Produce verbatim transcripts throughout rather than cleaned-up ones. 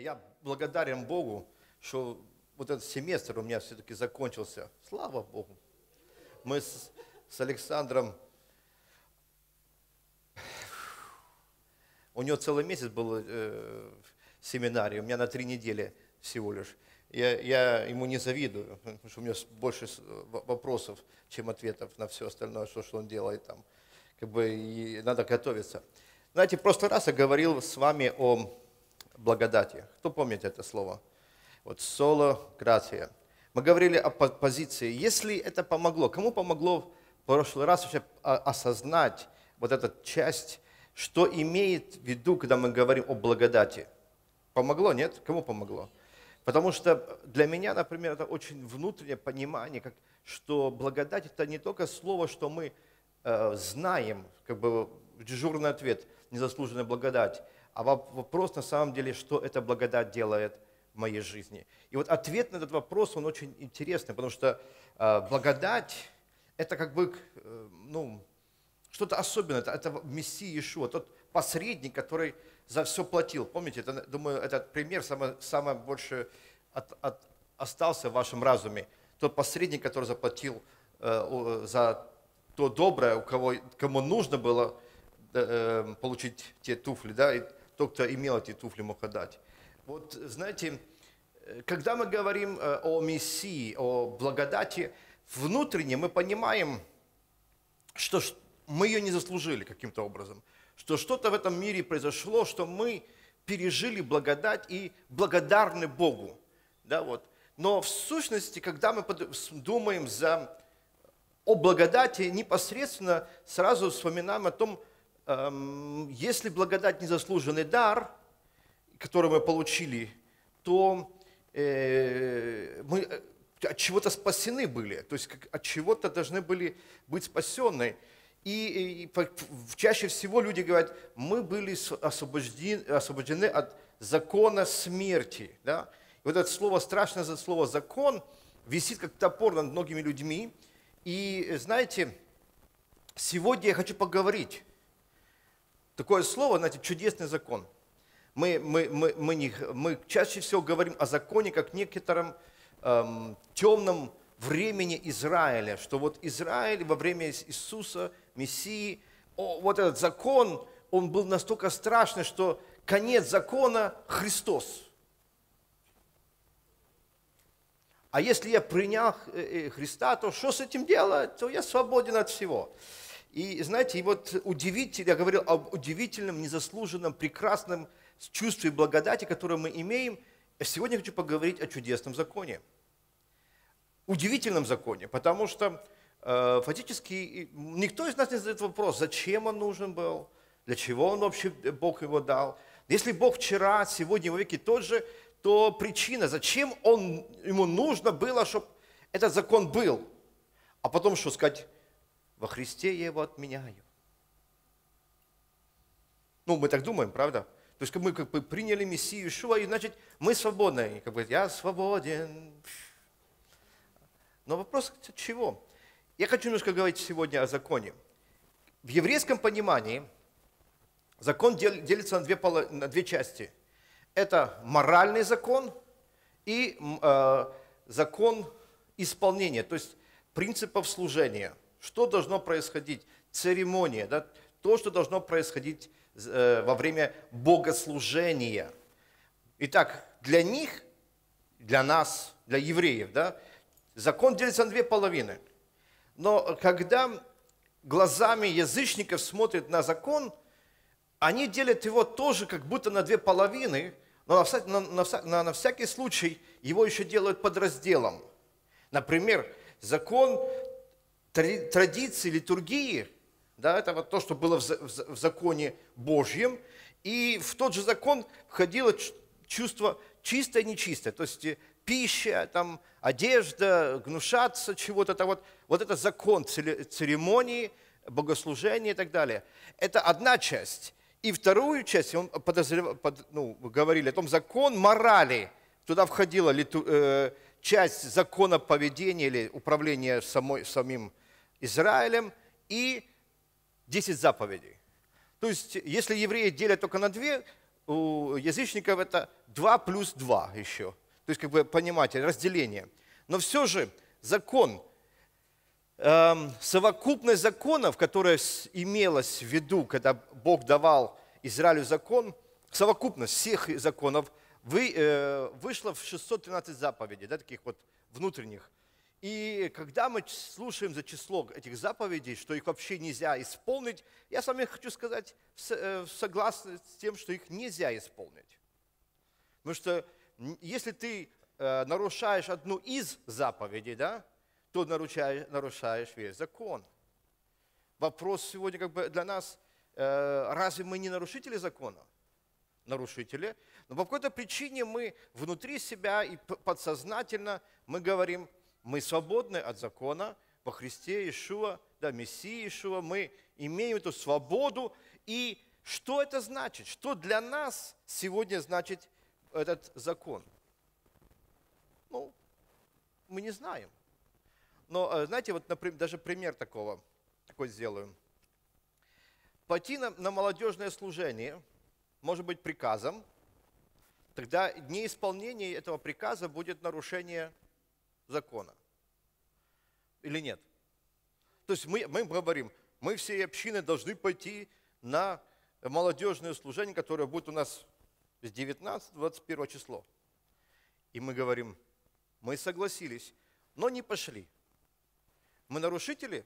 Я благодарен Богу, что вот этот семестр у меня все-таки закончился. Слава Богу. Мы с, с Александром, у него целый месяц был э, в семинаре, у меня на три недели всего лишь. Я, я ему не завидую, потому что у меня больше вопросов, чем ответов на все остальное, что, что он делает там. Как бы и надо готовиться. Знаете, в прошлый раз я говорил с вами о благодати. Кто помнит это слово? Вот соло гратия. Мы говорили о позиции. Если это помогло, кому помогло в прошлый раз вообще осознать вот эту часть, что имеет в виду, когда мы говорим о благодати? Помогло, нет? Кому помогло? Потому что для меня, например, это очень внутреннее понимание, как, что благодать – это не только слово, что мы э, знаем, как бы дежурный ответ, незаслуженная благодать, а вопрос на самом деле, что эта благодать делает в моей жизни. И вот ответ на этот вопрос, он очень интересный, потому что э, благодать – это как бы, э, ну, что-то особенное, это, это Мессия Иешуа, тот посредник, который за все платил. Помните, это, думаю, этот пример самый, самый больше от, от, остался в вашем разуме. Тот посредник, который заплатил э, за то доброе, у кого, кому нужно было э, получить те туфли, да, и тот, кто имел эти туфли, мог отдать. Вот, знаете, когда мы говорим о Мессии, о благодати, внутренне мы понимаем, что мы ее не заслужили каким-то образом, что что-то в этом мире произошло, что мы пережили благодать и благодарны Богу. Да, вот. Но в сущности, когда мы думаем за, о благодати, непосредственно сразу вспоминаем о том, эм, если благодать незаслуженный дар, который мы получили, то э, мы от чего-то спасены были, то есть от чего-то должны были быть спасены. И, и, и чаще всего люди говорят, мы были освобождены, освобождены от закона смерти. Да? И вот это слово, страшное слово «закон» висит как топор над многими людьми. И знаете, сегодня я хочу поговорить. Такое слово, знаете, чудесный закон. Мы, мы, мы, мы, не, мы чаще всего говорим о законе как некотором эм, темном времени Израиля, что вот Израиль во время Иисуса, Мессии, о, вот этот закон, он был настолько страшный, что конец закона – Христос. А если я принял Христа, то что с этим делать? То я свободен от всего. И знаете, и вот удивительно, я говорил об удивительном, незаслуженном, прекрасном чувстве благодати, которое мы имеем. Сегодня я хочу поговорить о чудесном законе. Удивительном законе, потому что э, фактически никто из нас не задает вопрос, зачем он нужен был, для чего он вообще, Бог его дал. Если Бог вчера, сегодня, во веки тот же, то причина, зачем он, ему нужно было, чтобы этот закон был. А потом что сказать, во Христе я его отменяю. Ну, мы так думаем, правда? То есть мы как бы приняли Мессию Иешуа, и значит, мы свободны. И как бы я свободен. Но вопрос от чего? Я хочу немножко говорить сегодня о законе. В еврейском понимании закон делится на две, на две части. Это моральный закон и э, закон исполнения, то есть принципов служения. Что должно происходить? Церемония, да? То, что должно происходить э, во время богослужения. Итак, для них, для нас, для евреев, да, закон делится на две половины. Но когда глазами язычников смотрят на закон, они делят его тоже как будто на две половины, но на всякий, на, на, на всякий случай его еще делают подразделом. Например, закон традиции, литургии, да, это вот то, что было в, в, в законе Божьем, и в тот же закон входило чувство чистое и нечистое, то есть пища, там, одежда, гнушаться чего-то, это вот, вот это закон церемонии, богослужения и так далее. Это одна часть. И вторую часть, он подозрев, под, ну, говорили о том, закон морали. Туда входила литу, э, часть закона поведения или управления самой, самим Израилем и десять заповедей. То есть, если евреи делят только на две, у язычников это два плюс два еще. То есть, как бы, понимаете, разделение. Но все же закон, эм, совокупность законов, которая имелась в виду, когда Бог давал Израилю закон, совокупность всех законов вы, э, вышла в шестьсот тринадцать заповедей, да, таких вот внутренних. И когда мы слушаем за число этих заповедей, что их вообще нельзя исполнить, я с вами хочу сказать, согласен с тем, что их нельзя исполнить. Потому что если ты нарушаешь одну из заповедей, да, то нарушаешь, нарушаешь весь закон. Вопрос сегодня как бы для нас, разве мы не нарушители закона? Нарушители. Но по какой-то причине мы внутри себя и подсознательно мы говорим, мы свободны от закона во Христе Иешуа, да, Мессии Иешуа, мы имеем эту свободу. И что это значит? Что для нас сегодня значит этот закон? Ну, мы не знаем. Но, знаете, вот например, даже пример такого, такой сделаю. Пойти на, на молодежное служение может быть приказом, тогда неисполнение этого приказа будет нарушение закона. Или нет? То есть мы, мы говорим, мы всей общины должны пойти на молодежное служение, которое будет у нас с девятнадцатого по двадцать первое число. И мы говорим, мы согласились, но не пошли. Мы нарушители?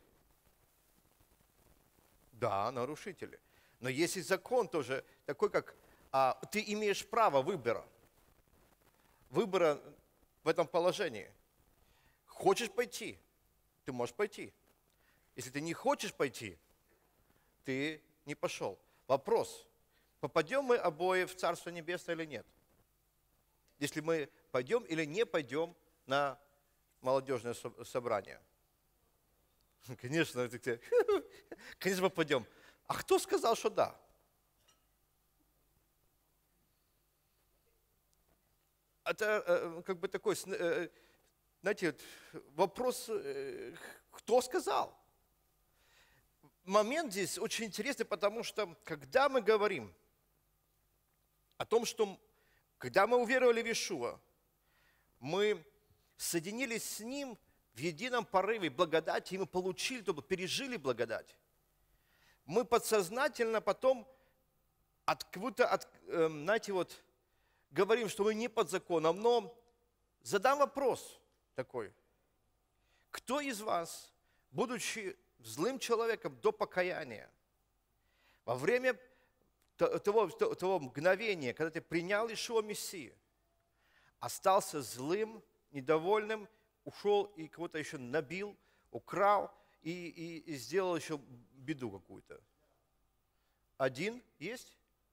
Да, нарушители. Но есть закон тоже такой, как а, ты имеешь право выбора. Выбора в этом положении. Хочешь пойти, ты можешь пойти. Если ты не хочешь пойти, ты не пошел. Вопрос, попадем мы обои в Царство Небесное или нет? Если мы пойдем или не пойдем на молодежное собрание? Конечно, конечно, попадем. А кто сказал, что да? Это как бы такой, знаете, вопрос, кто сказал? Момент здесь очень интересный, потому что, когда мы говорим о том, что, когда мы уверовали в Иешуа, мы соединились с Ним в едином порыве благодати, и мы получили, то пережили благодать. Мы подсознательно потом, от, как будто, от, э, знаете, вот, говорим, что мы не под законом, но задам вопрос такой. Кто из вас, будучи злым человеком до покаяния, во время того, того мгновения, когда ты принял Иешуа Мессию, остался злым, недовольным, ушел и кого-то еще набил, украл и, и, и сделал еще беду какую-то? Один есть?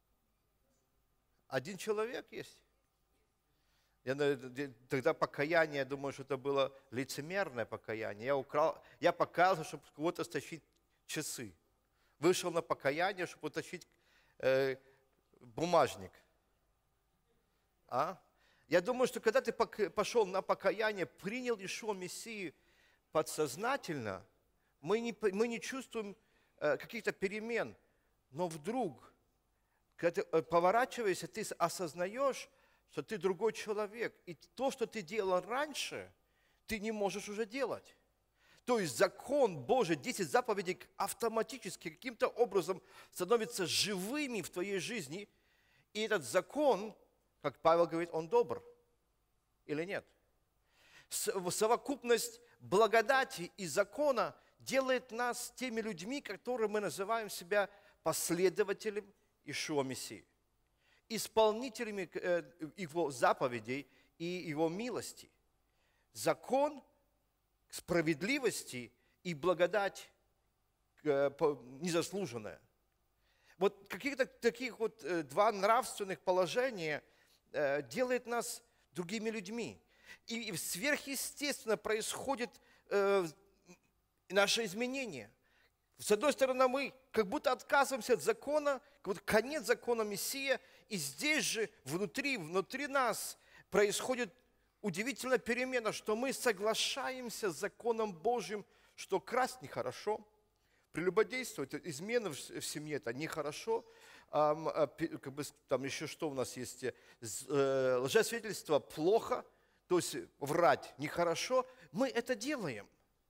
Один человек есть? Я, тогда покаяние, я думаю, что это было лицемерное покаяние. Я, украл, я покаялся, чтобы у кого-то стащить часы. Вышел на покаяние, чтобы утащить э, бумажник. А? Я думаю, что когда ты пошел на покаяние, принял Иешуа Мессию подсознательно, мы не, мы не чувствуем э, каких-то перемен. Но вдруг, когда ты поворачиваешься, ты осознаешь, что ты другой человек. И то, что ты делал раньше, ты не можешь уже делать. То есть закон Божий, десять заповедей автоматически каким-то образом становятся живыми в твоей жизни. И этот закон, как Павел говорит, он добр. Или нет? Совокупность благодати и закона делает нас теми людьми, которые мы называем себя последователями Иешуа Мессии, исполнителями Его заповедей и Его милости. Закон справедливости и благодать незаслуженная. Вот каких-то таких вот два нравственных положения делает нас другими людьми. И сверхъестественно происходит наше изменение. С одной стороны, мы как будто отказываемся от закона, как будто конец закона Мессия, и здесь же внутри, внутри нас происходит удивительная перемена, что мы соглашаемся с законом Божьим, что красть нехорошо, прелюбодействовать, измена в семье – это нехорошо. А, как бы, там еще что у нас есть? Лжесвидетельство – плохо, то есть врать нехорошо. Мы это делаем.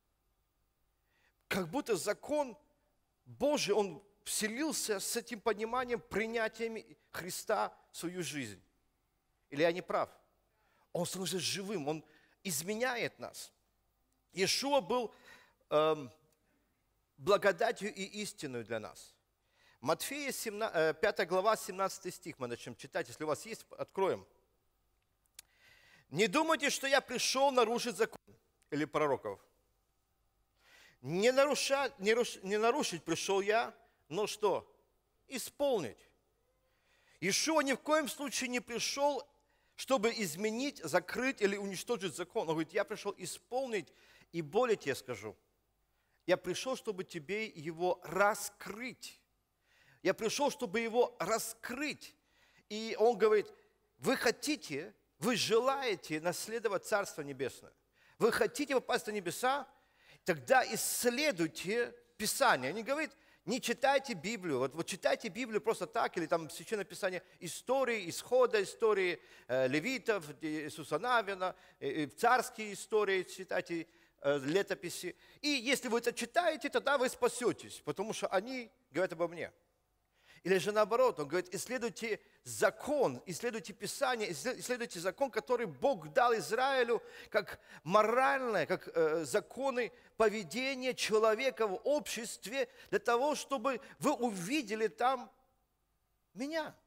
Как будто закон Божий, он вселился с этим пониманием, принятием Христа в свою жизнь. Или я не прав? Он становится живым, он изменяет нас. Иешуа был эм, благодатью и истиной для нас. Матфея пятая глава, семнадцатый стих мы начнем читать. Если у вас есть, откроем. «Не думайте, что я пришел нарушить закон или пророков. Не нарушать, не, руш, не нарушить пришел я, но что? Исполнить. Иешуа ни в коем случае не пришел, чтобы изменить, закрыть или уничтожить закон. Он говорит, я пришел исполнить, и более тебе скажу. Я пришел, чтобы тебе его раскрыть. Я пришел, чтобы его раскрыть. И он говорит, вы хотите, вы желаете наследовать Царство Небесное. Вы хотите попасть на небеса, тогда исследуйте Писание. Они говорят, не читайте Библию. Вот, вот читайте Библию просто так, или там Священное Писание истории, исхода истории э, левитов, Иисуса Навина, э, царские истории, читайте э, летописи. И если вы это читаете, тогда вы спасетесь, потому что они говорят обо мне. Или же наоборот, он говорит, исследуйте закон, исследуйте Писание, исследуйте закон, который Бог дал Израилю, как моральное, как э, законы поведения человека в обществе, для того, чтобы вы увидели там меня.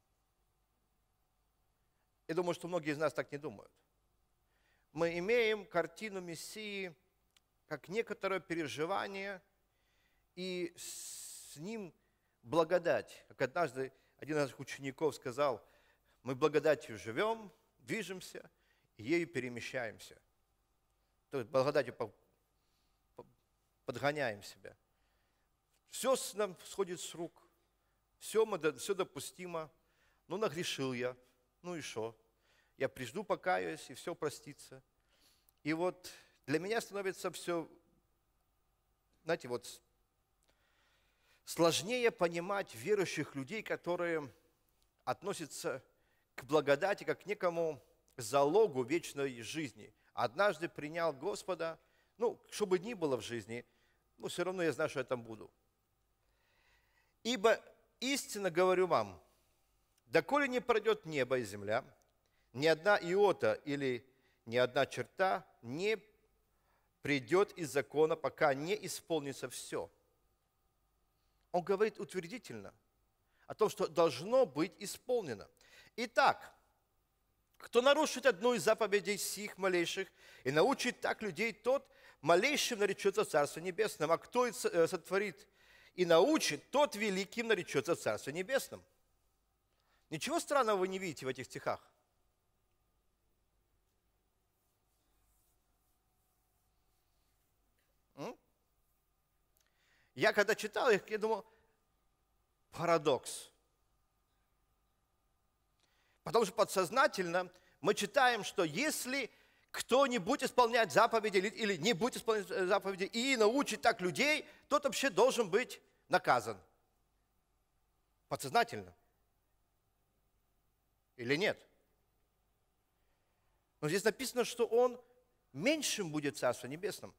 Я думаю, что многие из нас так не думают. Мы имеем картину Мессии как некоторое переживание, и с ним благодать. Как однажды один из наших учеников сказал, мы благодатью живем, движемся, и ею перемещаемся. То есть благодатью подгоняем себя. Все нам сходит с рук, все, мы, все допустимо. Ну, нагрешил я, ну и что? Я прижду, покаюсь, и все простится. И вот для меня становится все, знаете, вот сложнее понимать верующих людей, которые относятся к благодати как к некому залогу вечной жизни. Однажды принял Господа, ну, что бы ни было в жизни, но все равно я знаю, что я там буду. «Ибо истинно говорю вам, доколе не пройдет небо и земля, ни одна иота или ни одна черта не придет из закона, пока не исполнится все». Он говорит утвердительно о том, что должно быть исполнено. Итак, кто нарушит одну из заповедей сих малейших и научит так людей, тот малейшим наречется Царство Небесным, а кто сотворит и научит, тот великим наречется Царство Небесным. Ничего странного вы не видите в этих стихах. М? Я когда читал их, я думал, парадокс. Потому что подсознательно мы читаем, что если кто-нибудь исполняет заповеди или не будет исполнять заповеди и научит так людей, тот вообще должен быть наказан. Подсознательно. Или нет? Но здесь написано, что он меньшим будет в Царстве Небесном.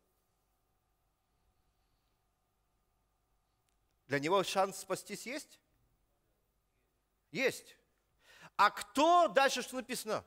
Для него шанс спастись есть? Есть. А кто, дальше что написано?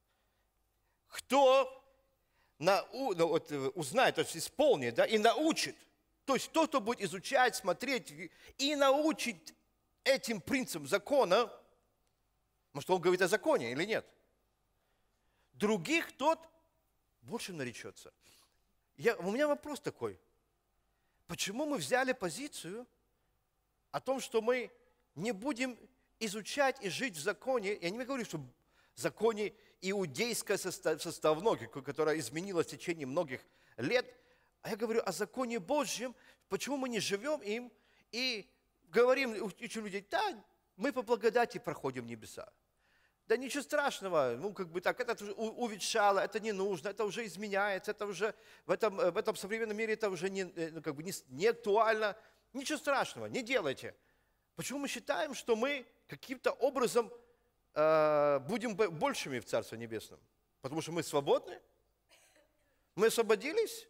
Кто нау, ну, вот, узнает, то есть исполнит, да, и научит. То есть тот, кто будет изучать, смотреть и научить этим принципам закона, может, он говорит о законе или нет? Других тот больше наречется. Я, у меня вопрос такой. Почему мы взяли позицию о том, что мы не будем изучать и жить в законе? Я не говорю, что в законе иудейское составное, которое изменилось в течение многих лет, а я говорю о законе Божьем, почему мы не живем им и говорим, учим людей, да, мы по благодати проходим небеса. Да ничего страшного, ну как бы так, это уже уветшало, это не нужно, это уже изменяется, это уже в этом, в этом современном мире это уже не, ну, как бы не, не актуально. Ничего страшного, не делайте. Почему мы считаем, что мы каким-то образом э, будем большими в Царстве Небесном? Потому что мы свободны? Мы освободились?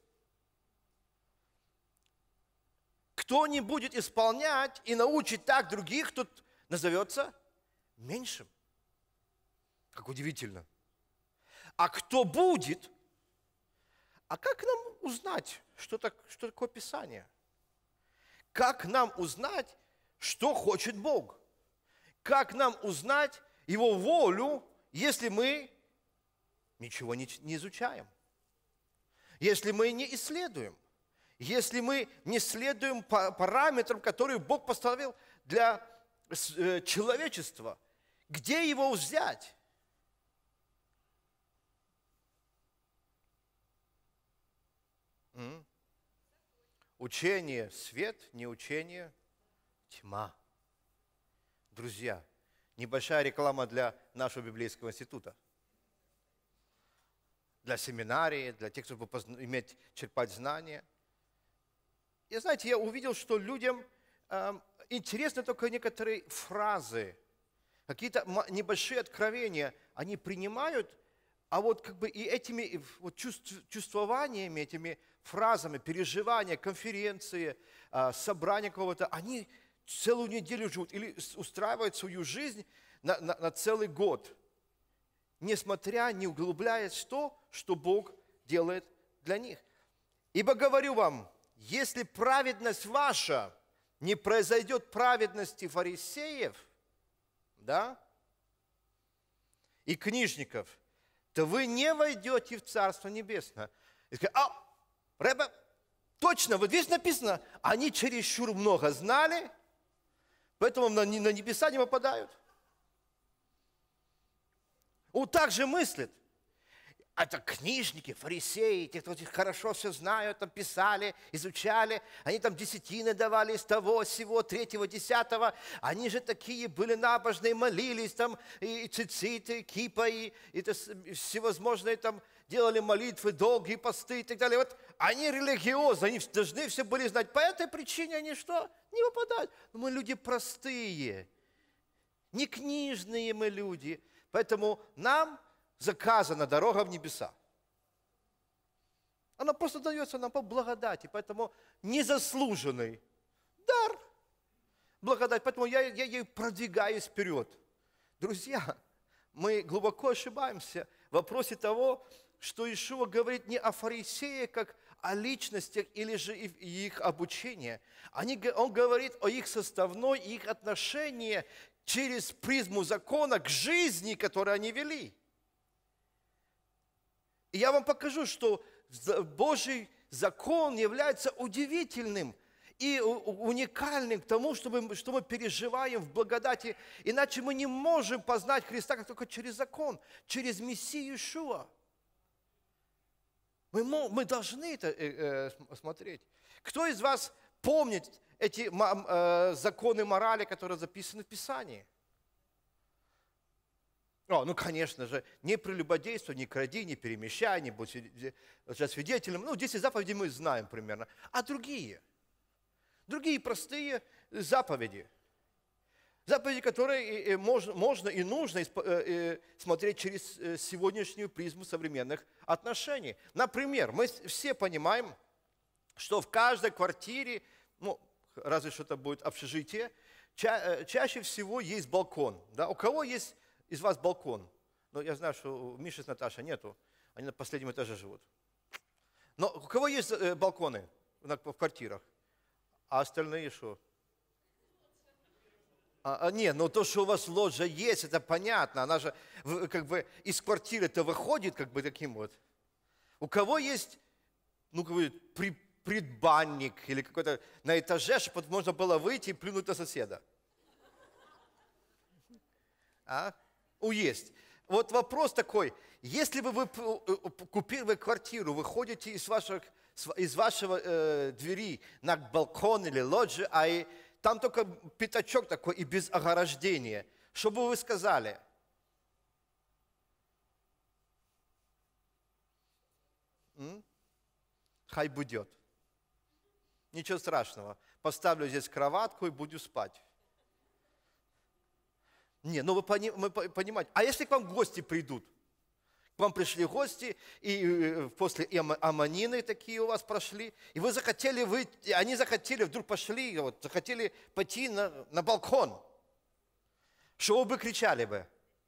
Кто не будет исполнять и научить так других, тот назовется меньшим. Как удивительно. А кто будет? А как нам узнать, что, так, что такое Писание? Как нам узнать, что хочет Бог? Как нам узнать Его волю, если мы ничего не, не изучаем? Если мы не исследуем? Если мы не следуем параметрам, которые Бог поставил для человечества? Где его взять? М? Учение – свет, не учение – тьма. Друзья, небольшая реклама для нашего библейского института. Для семинарии, для тех, чтобы иметь, черпать знания. И знаете, я увидел, что людям э, интересны только некоторые фразы, какие-то небольшие откровения они принимают, а вот как бы и этими вот чувств, чувствованиями, этими фразами, переживания, конференции, э, собрания какого-то, они целую неделю живут или устраивают свою жизнь на, на, на целый год, несмотря, не углубляясь в то, что Бог делает для них. Ибо говорю вам, если праведность ваша не произойдет праведности фарисеев, да, и книжников, то вы не войдете в Царство Небесное. И сказать, а, Рэбе, точно, вот здесь написано, они чересчур много знали, поэтому на, на небеса не попадают. Он так же мыслит. Это книжники, фарисеи, те, кто хорошо все знают, там писали, изучали, они там десятины давали из того, сего, третьего, десятого. Они же такие были набожные, молились там, и цициты, и кипа, и, и всевозможные там делали молитвы, долгие посты и так далее. Вот они религиозны, они должны все были знать. По этой причине они что? Не выпадают. Но мы люди простые, не книжные мы люди. Поэтому нам заказана дорога в небеса. Она просто дается нам по благодати, поэтому незаслуженный дар, благодать. Поэтому я, я ею продвигаюсь вперед. Друзья, мы глубоко ошибаемся в вопросе того, что Иешуа говорит не о фарисеях, как о личностях или же их обучении. Они, он говорит о их составной, их отношении через призму закона к жизни, которую они вели. И я вам покажу, что Божий закон является удивительным и уникальным к тому, что мы, что мы переживаем в благодати. Иначе мы не можем познать Христа как только через закон, через Мессию Иешуа. Мы, мы должны это э, э, смотреть. Кто из вас помнит эти э, законы морали, которые записаны в Писании? О, ну, конечно же, не прелюбодействуй, не кради, не перемещай, не будь свидетелем. Ну, десять заповедей мы знаем примерно. А другие? Другие простые заповеди. Заповеди, которые можно, можно и нужно смотреть через сегодняшнюю призму современных отношений. Например, мы все понимаем, что в каждой квартире, ну, разве что это будет общежитие, ча чаще всего есть балкон. Да? У кого есть из вас балкон? Ну, я знаю, что у Миши с Наташей нету, они на последнем этаже живут. Но у кого есть балконы в квартирах? А остальные что? А, а, не, ну то, что у вас лоджия есть, это понятно. Она же как бы из квартиры-то выходит как бы таким вот. У кого есть, ну, как бы, при, предбанник или какой-то на этаже, чтобы можно было выйти и плюнуть на соседа? А? У есть. Вот вопрос такой, если бы вы купили квартиру, вы ходите из, ваших, из вашего э, двери на балкон или лоджию, а и там только пятачок такой и без ограждения, что бы вы сказали? М? Хай будет. Ничего страшного. Поставлю здесь кроватку и буду спать. Не, ну вы пони, мы понимаете. А если к вам гости придут? К вам пришли гости, и после аманины такие у вас прошли, и вы захотели, вы, они захотели, вдруг пошли, вот, захотели пойти на, на балкон. Что вы кричали бы?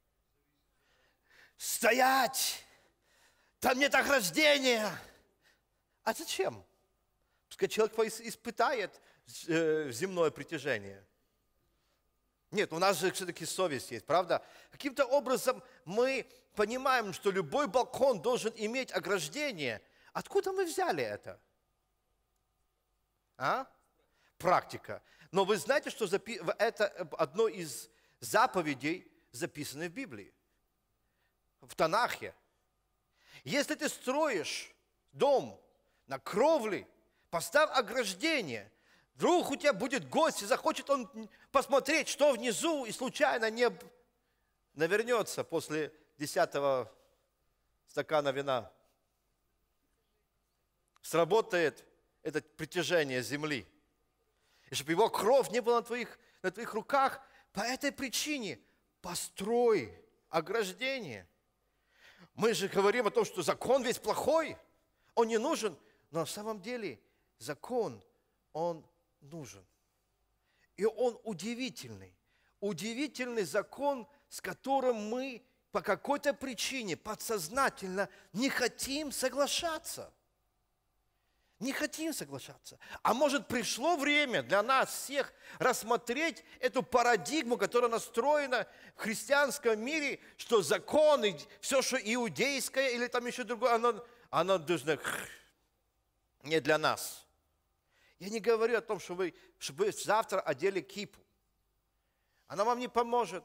Стоять! Там нет ограждения! А зачем? Пускай человек испытает земное притяжение. Нет, у нас же все-таки совесть есть, правда? Каким-то образом мы понимаем, что любой балкон должен иметь ограждение. Откуда мы взяли это? А? Практика. Но вы знаете, что это одно из заповедей, записанных в Библии, в Танахе. Если ты строишь дом на кровле, поставь ограждение. Вдруг у тебя будет гость, и захочет он посмотреть, что внизу, и случайно не навернется после десятого стакана вина. Сработает это притяжение земли. И чтобы его кровь не была на твоих, на твоих руках, по этой причине построй ограждение. Мы же говорим о том, что закон весь плохой, он не нужен, но на самом деле закон, он нужен. И он удивительный. Удивительный закон, с которым мы по какой-то причине подсознательно не хотим соглашаться. Не хотим соглашаться. А может, пришло время для нас всех рассмотреть эту парадигму, которая настроена в христианском мире, что законы, все, что иудейское или там еще другое, оно, оно должно не для нас. Я не говорю о том, что вы, чтобы вы завтра одели кипу. Она вам не поможет.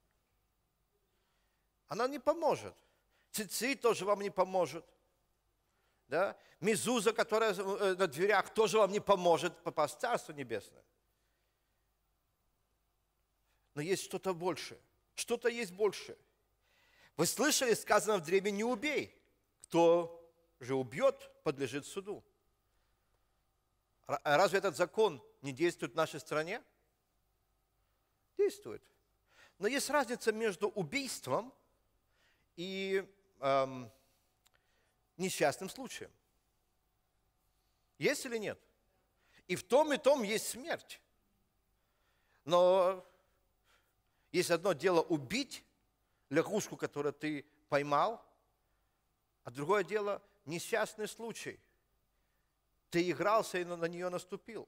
Она не поможет. Цицит тоже вам не поможет. Да? Мезуза, которая на дверях, тоже вам не поможет попасть в Царство Небесное. Но есть что-то большее. Что-то есть большее. Вы слышали, сказано в древе, не убей. Кто же убьет, подлежит суду. Разве этот закон не действует в нашей стране? Действует. Но есть разница между убийством и эм, несчастным случаем. Есть или нет? И в том и том есть смерть. Но есть одно дело убить лягушку, которую ты поймал, а другое дело несчастный случай. Ты игрался и на нее наступил.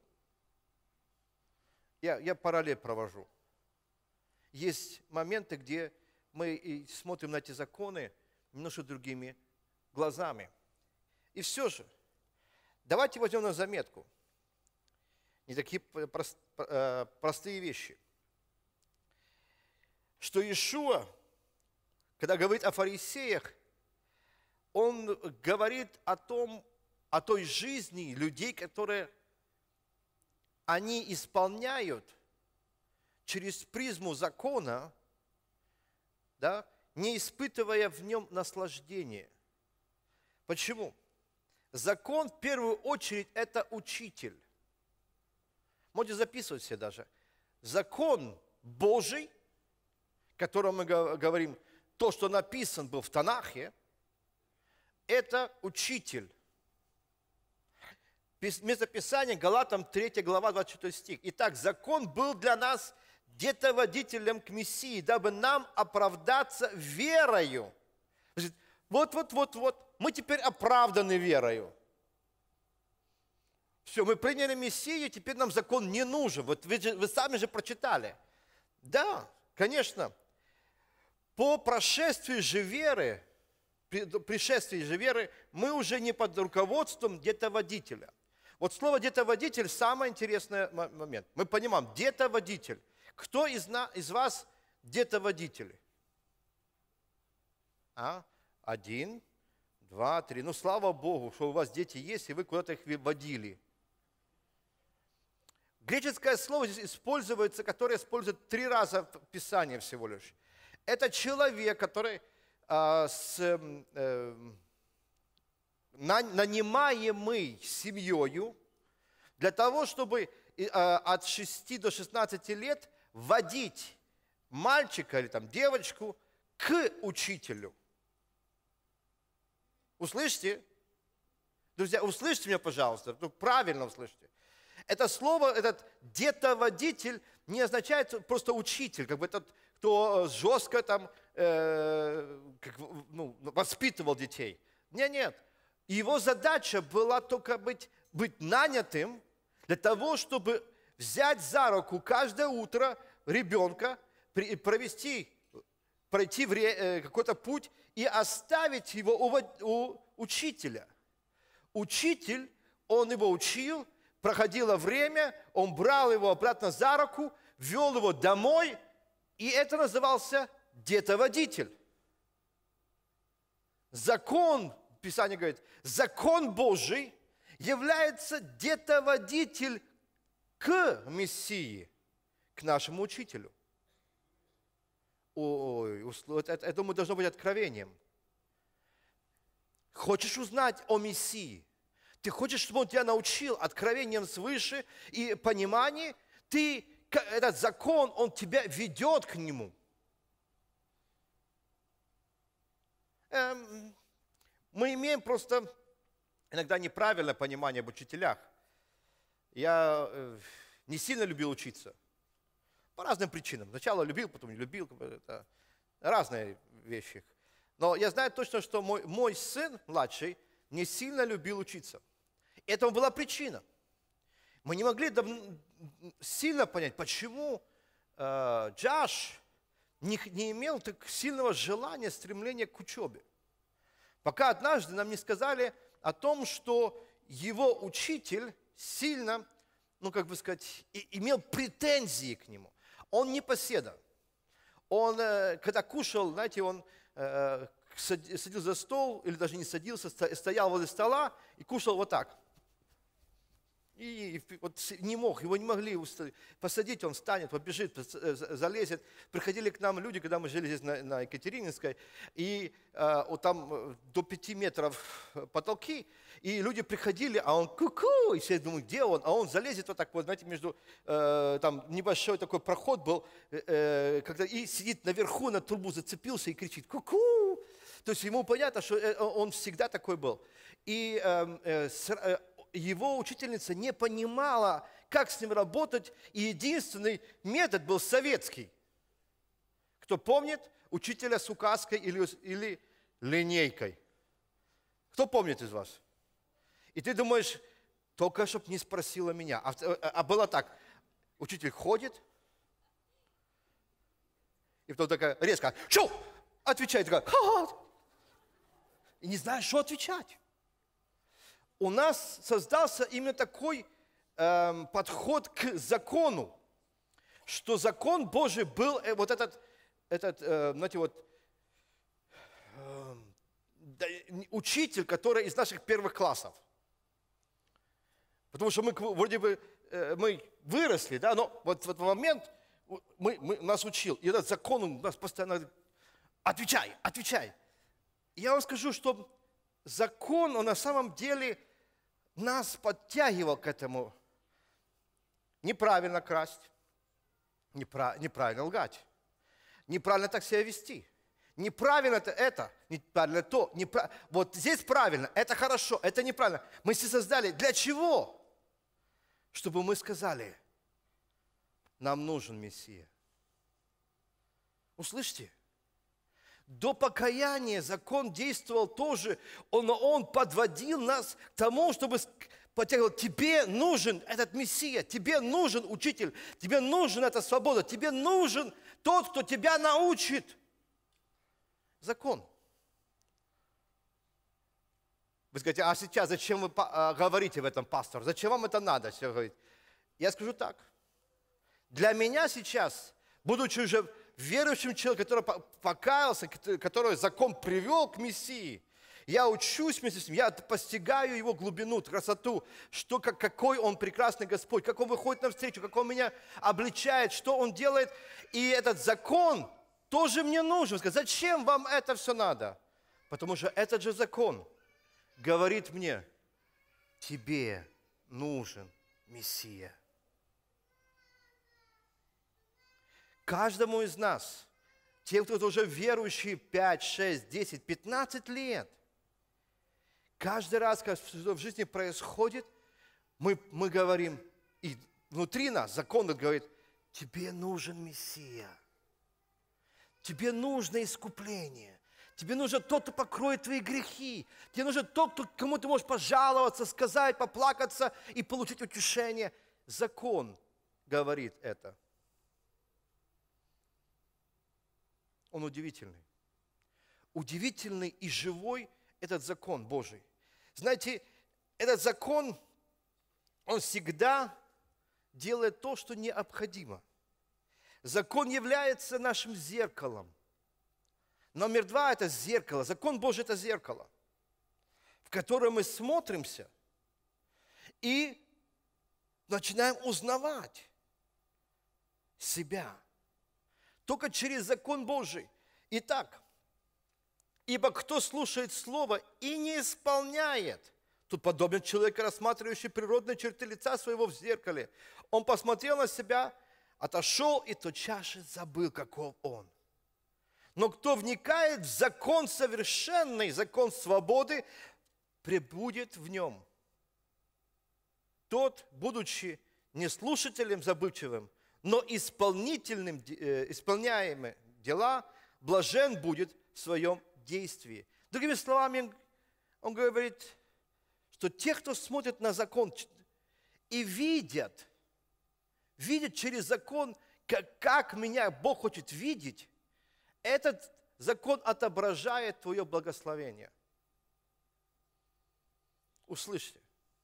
Я, я параллель провожу. Есть моменты, где мы и смотрим на эти законы немножко другими глазами. И все же, давайте возьмем на заметку не такие прост, простые вещи. Что Иешуа, когда говорит о фарисеях, он говорит о том, о той жизни людей, которые они исполняют через призму закона, да, не испытывая в нем наслаждения. Почему? Закон, в первую очередь, это учитель. Можете записывать все даже. Закон Божий, о котором мы говорим, то, что написано было в Танахе, это учитель. Местописание Галатам третья глава, двадцать четвёртый стих. Итак, закон был для нас где-то водителем к Мессии, дабы нам оправдаться верою. Вот, вот, вот, вот, мы теперь оправданы верою. Все, мы приняли Мессию, теперь нам закон не нужен. Вот вы, же, вы сами же прочитали. Да, конечно, по прошествии же веры, при пришествии же веры, мы уже не под руководством где-то водителя. Вот слово «где-то водитель» – самый интересный момент. Мы понимаем, где-то водитель. Кто из, на, из вас где-то водители? А? Один, два, три. Ну, слава Богу, что у вас дети есть, и вы куда-то их водили. Греческое слово здесь используется, которое используется три раза в Писании всего лишь. Это человек, который э, с, э, нанимаемый семьей Для того, чтобы от шести до шестнадцати лет водить мальчика или там, девочку к учителю. Услышьте? Друзья, услышьте меня, пожалуйста, ну, правильно услышьте. Это слово, этот детоводитель не означает просто учитель, как бы этот, кто жестко там, э, как, ну, воспитывал детей. Нет, нет. Его задача была только быть, быть нанятым для того, чтобы взять за руку каждое утро ребенка, провести, пройти какой-то путь и оставить его у, у учителя. Учитель, он его учил, проходило время, он брал его обратно за руку, вел его домой, и это назывался детоводитель. Закон, Писание говорит, закон Божий является детоводитель к Мессии, к нашему учителю. Ой, это, я думаю, должно быть откровением. Хочешь узнать о Мессии? Ты хочешь, чтобы он тебя научил откровением свыше и пониманию? Ты, этот закон, он тебя ведет к нему. Эм, мы имеем просто иногда неправильное понимание об учителях. Я э, не сильно любил учиться. По разным причинам. Сначала любил, потом не любил. Это разные вещи. Но я знаю точно, что мой, мой сын, младший, не сильно любил учиться. Этому была причина. Мы не могли сильно понять, почему э, Джош не, не имел так сильного желания, стремления к учебе. Пока однажды нам не сказали о том, что его учитель сильно, ну как бы сказать, и, имел претензии к нему. Он не поседа. Он, э, когда кушал, знаете, он э, садился за стол, или даже не садился, стоял возле стола и кушал вот так. И вот не мог, его не могли посадить, он встанет, побежит, залезет. Приходили к нам люди, когда мы жили здесь на, на Екатерининской, и э, вот там до пяти метров потолки, и люди приходили, а он ку-ку, и все думают, где он? А он залезет вот так вот, знаете, между, э, там небольшой такой проход был, э, когда, и сидит наверху, на трубу зацепился и кричит ку-ку. То есть ему понятно, что он всегда такой был. И э, э, его учительница не понимала, как с ним работать, и единственный метод был советский. Кто помнит учителя с указкой или, или линейкой? Кто помнит из вас? И ты думаешь, только чтоб не спросила меня. А, а было так, учитель ходит, и потом такая резко, шо? Отвечает, такая, ха-ха. И не знаешь, что отвечать. У нас создался именно такой э, подход к закону, что закон Божий был э, вот этот, этот э, знаете, вот, э, учитель, который из наших первых классов. Потому что мы вроде бы э, мы выросли, да, но вот в этот момент мы, мы, нас учил, и этот закон у нас постоянно отвечай, отвечай. И я вам скажу, что закон, он на самом деле нас подтягивал к этому. Неправильно красть, неправильно лгать, неправильно так себя вести. Неправильно это, это неправильно то. Неправ... Вот здесь правильно, это хорошо, это неправильно. Мы все создали. Для чего? Чтобы мы сказали, нам нужен Мессия. Услышьте? До покаяния закон действовал тоже, он, он подводил нас к тому, чтобы подтягивать, тебе нужен этот Мессия, тебе нужен учитель, тебе нужен эта свобода, тебе нужен тот, кто тебя научит. Закон. Вы скажете, а сейчас зачем вы говорите в этом, пастор? Зачем вам это надо? Я скажу так. Для меня сейчас, будучи уже верующим человеком, который покаялся, который закон привел к Мессии, я учусь вместе с ним, я постигаю его глубину, красоту, что, как, какой он прекрасный Господь, как он выходит навстречу, как он меня обличает, что он делает. И этот закон тоже мне нужен. Сказать, зачем вам это все надо? Потому что этот же закон говорит мне, тебе нужен Мессия. Каждому из нас, тем, кто уже верующие пять, шесть, десять, пятнадцать лет, каждый раз, когда что в жизни происходит, мы, мы говорим, и внутри нас закон говорит, тебе нужен Мессия, тебе нужно искупление, тебе нужен тот, кто покроет твои грехи, тебе нужен тот, кто, кому ты можешь пожаловаться, сказать, поплакаться и получить утешение. Закон говорит это. Он удивительный. Удивительный и живой этот закон Божий. Знаете, этот закон, он всегда делает то, что необходимо. Закон является нашим зеркалом. Номер два – это зеркало. Закон Божий – это зеркало, в которое мы смотримся и начинаем узнавать себя. Только через закон Божий. Итак, ибо кто слушает Слово и не исполняет, тут подобен человеку, рассматривающий природные черты лица своего в зеркале. Он посмотрел на себя, отошел и тотчас же забыл, каков он. Но кто вникает в закон совершенный, закон свободы, пребудет в нем. Тот, будучи не слушателем забывчивым, но исполнительным, исполняемым дела, блажен будет в своем действии. Другими словами, он говорит, что те, кто смотрит на закон и видят, видят через закон, как, как меня Бог хочет видеть, этот закон отображает твое благословение. Услышьте.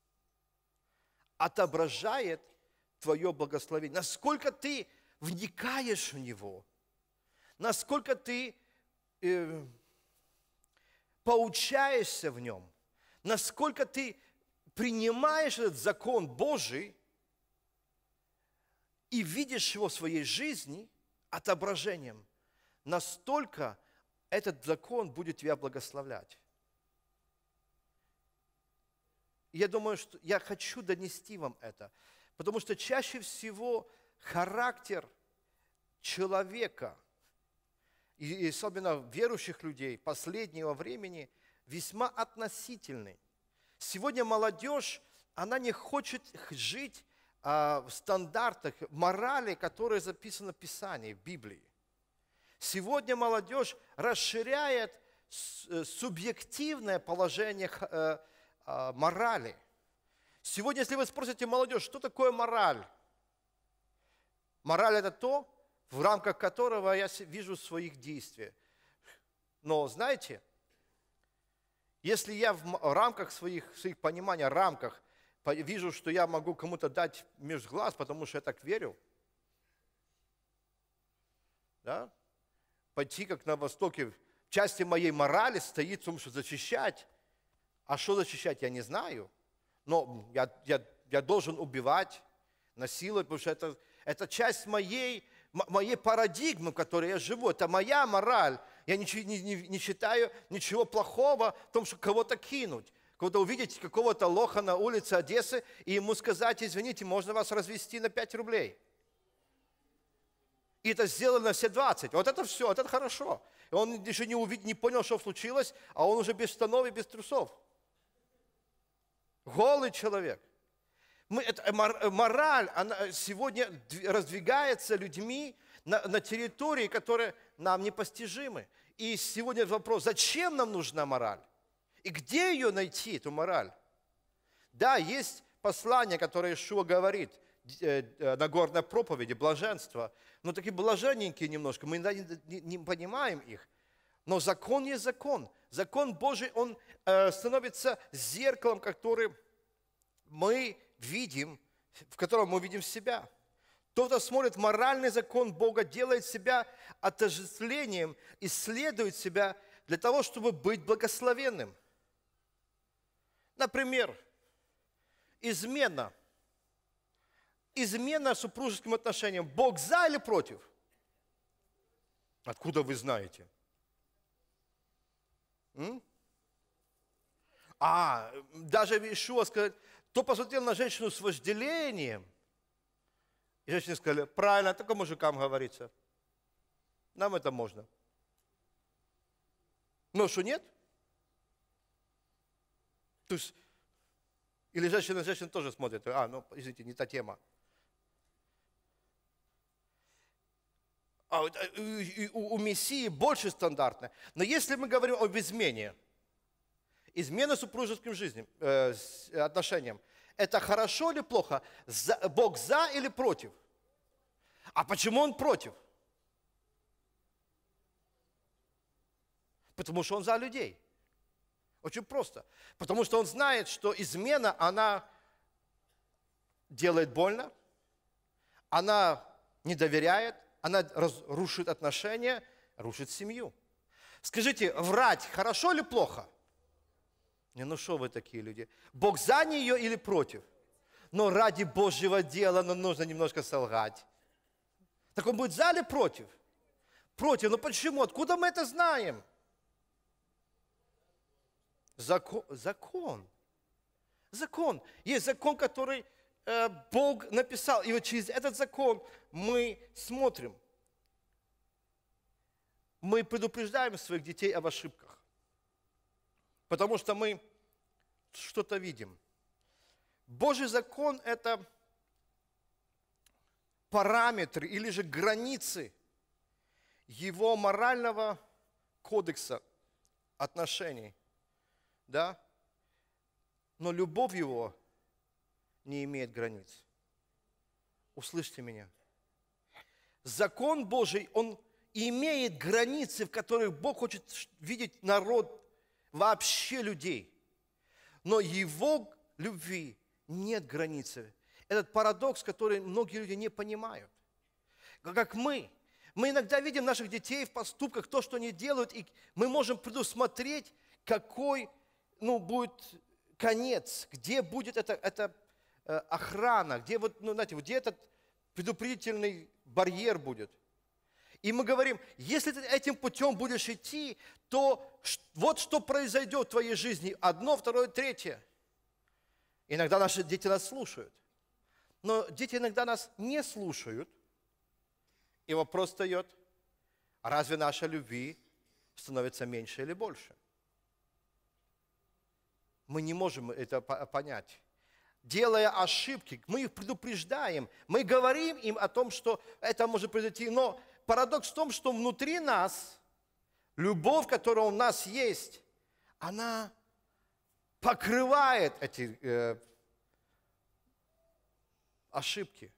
Отображает твое благословение. Насколько ты вникаешь в него, насколько ты э, поучаешься в нем, насколько ты принимаешь этот закон Божий и видишь его в своей жизни отображением, настолько этот закон будет тебя благословлять. Я думаю, что я хочу донести вам это, потому что чаще всего характер человека, и особенно верующих людей последнего времени, весьма относительный. Сегодня молодежь, она не хочет жить а, в стандартах морали, которые записаны в Писании, в Библии. Сегодня молодежь расширяет субъективное положение а, а, морали. Сегодня, если вы спросите молодежь, что такое мораль? Мораль – это то, в рамках которого я вижу своих действий. Но, знаете, если я в рамках своих, своих пониманий, рамках, вижу, что я могу кому-то дать между глаз, потому что я так верю, да? Пойти, как на Востоке, в части моей морали стоит, потому что защищать. А что защищать, я не знаю. Но я, я, я должен убивать, насиловать, потому что это, это часть моей, моей парадигмы, в которой я живу. Это моя мораль. Я не, не, не считаю ничего плохого в том, что кого-то кинуть. Кого-то увидеть какого-то лоха на улице Одессы и ему сказать, извините, можно вас развести на пять рублей. И это сделано все двадцать. Вот это все, вот это хорошо. И он еще не, увидел, не понял, что случилось, а он уже без штанов и без трусов. Голый человек. Мы, это, мораль, она сегодня раздвигается людьми на, на территории, которые нам непостижимы. И сегодня вопрос, зачем нам нужна мораль? И где ее найти, эту мораль? Да, есть послание, которое Иешуа говорит э, на горной проповеди, блаженство. Но такие блаженненькие немножко, мы иногда не, не понимаем их. Но закон есть закон. Закон Божий, он э, становится зеркалом, который мы видим, в котором мы видим себя. Тот, кто смотрит моральный закон Бога, делает себя отождествлением, исследует себя для того, чтобы быть благословенным. Например, измена. Измена супружеским отношениям. Бог за или против? Откуда вы знаете? М? А, даже Иешуа сказал, кто посмотрел на женщину с вожделением, и женщины сказали, правильно, только мужикам говорится. Нам это можно. Но что нет? То есть, или женщина, женщина тоже смотрит, а, ну, извините, не та тема. А, у, у Мессии больше стандартно. Но если мы говорим об измене, измена супружеским жизням, э, отношениям, это хорошо или плохо? За, Бог за или против? А почему Он против? Потому что Он за людей. Очень просто. Потому что Он знает, что измена, она делает больно, она не доверяет, она разрушит отношения, рушит семью. Скажите, врать хорошо или плохо? Не, ну что вы такие люди? Бог за нее или против? Но ради Божьего дела нам нужно немножко солгать. Так Он будет за или против? Против. Но почему? Откуда мы это знаем? Закон. Закон. Закон. Есть закон, который э, Бог написал. И вот через этот закон мы смотрим. Мы предупреждаем своих детей об ошибках. Потому что мы что-то видим. Божий закон – это параметры или же границы Его морального кодекса отношений. Да? Но любовь Его не имеет границ. Услышьте меня. Закон Божий, он имеет границы, в которых Бог хочет видеть народ, вообще людей. Но Его любви нет границы. Этот парадокс, который многие люди не понимают. Как мы. Мы иногда видим наших детей в поступках, то, что они делают, и мы можем предусмотреть, какой ну, будет конец, где будет эта, эта э, охрана, где, вот, ну, знаете, где этот предупредительный барьер будет. И мы говорим, если ты этим путем будешь идти, то вот что произойдет в твоей жизни. Одно, второе, третье. Иногда наши дети нас слушают. Но дети иногда нас не слушают. И вопрос встает, а разве наша любви становится меньше или больше? Мы не можем это понять. Делая ошибки, мы их предупреждаем, мы говорим им о том, что это может произойти. Но парадокс в том, что внутри нас, любовь, которая у нас есть, она покрывает эти э, ошибки.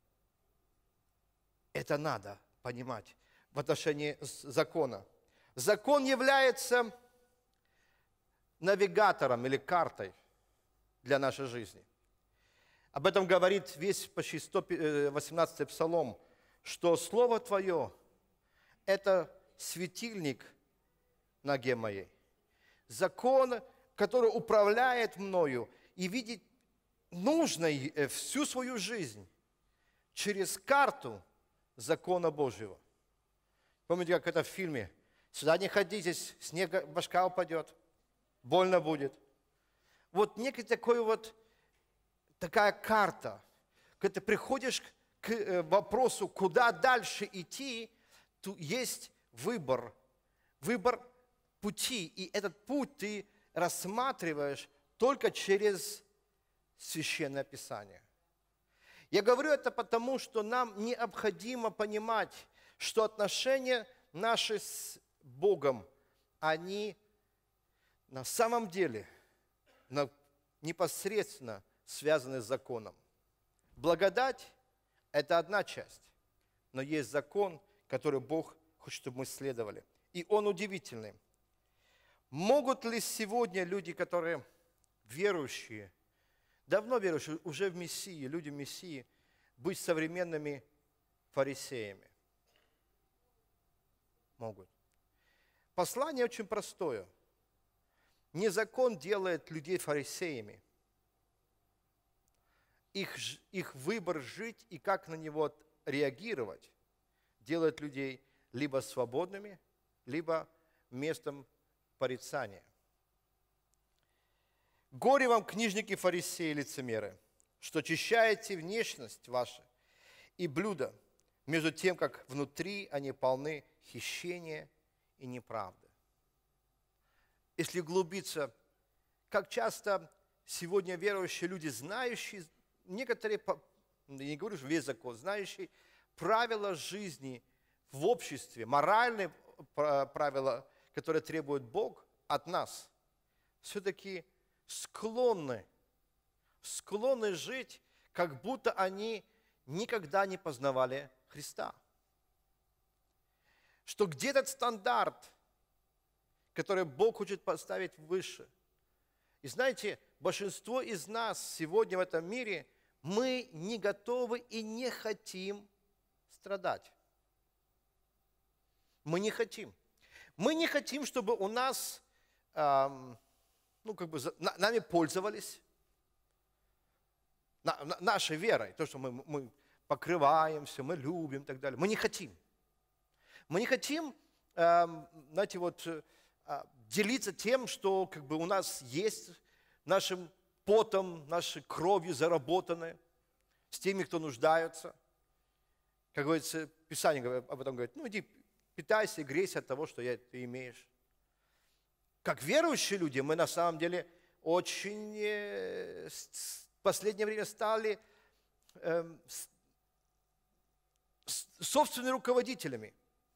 Это надо понимать в отношении закона. Закон является навигатором или картой для нашей жизни. Об этом говорит весь почти сто восемнадцатый псалом, что Слово Твое – это светильник ноге моей. Закон, который управляет мною и видит нужной всю свою жизнь через карту закона Божьего. Помните, как это в фильме? Сюда не ходите, снег, башка упадет, больно будет. Вот некий такой вот, такая карта, когда ты приходишь к вопросу, куда дальше идти, то есть выбор, выбор пути. И этот путь ты рассматриваешь только через Священное Писание. Я говорю это потому, что нам необходимо понимать, что отношения наши с Богом, они на самом деле непосредственно связаны с законом. Благодать – это одна часть, но есть закон, который Бог хочет, чтобы мы следовали. И он удивительный. Могут ли сегодня люди, которые верующие, давно верующие, уже в Мессии, люди в Мессии, быть современными фарисеями? Могут. Послание очень простое. Не закон делает людей фарисеями. Их, их выбор жить и как на него реагировать делает людей либо свободными, либо местом порицания. Горе вам, книжники, фарисеи, лицемеры, что очищаете внешность вашу и блюда, между тем, как внутри они полны хищения и неправды. Если углубиться, как часто сегодня верующие люди, знающие некоторые, я не говорю, что весь закон, знающие правила жизни в обществе, моральные правила, которые требует Бог от нас, все-таки склонны, склонны жить, как будто они никогда не познавали Христа. Что где-то стандарт, который Бог хочет поставить выше. И знаете, большинство из нас сегодня в этом мире, мы не готовы и не хотим страдать. Мы не хотим. Мы не хотим, чтобы у нас, эм, ну, как бы, на, нами пользовались, на, на, нашей верой, то, что мы, мы покрываемся, мы любим и так далее. Мы не хотим. Мы не хотим, эм, знаете, вот, э, делиться тем, что как бы у нас есть, нашим потом, нашей кровью заработанное, с теми, кто нуждается. Как говорится, Писание об этом говорит, ну иди, питайся и грейся от того, что ты имеешь. Как верующие люди, мы на самом деле очень в последнее время стали э, собственными руководителями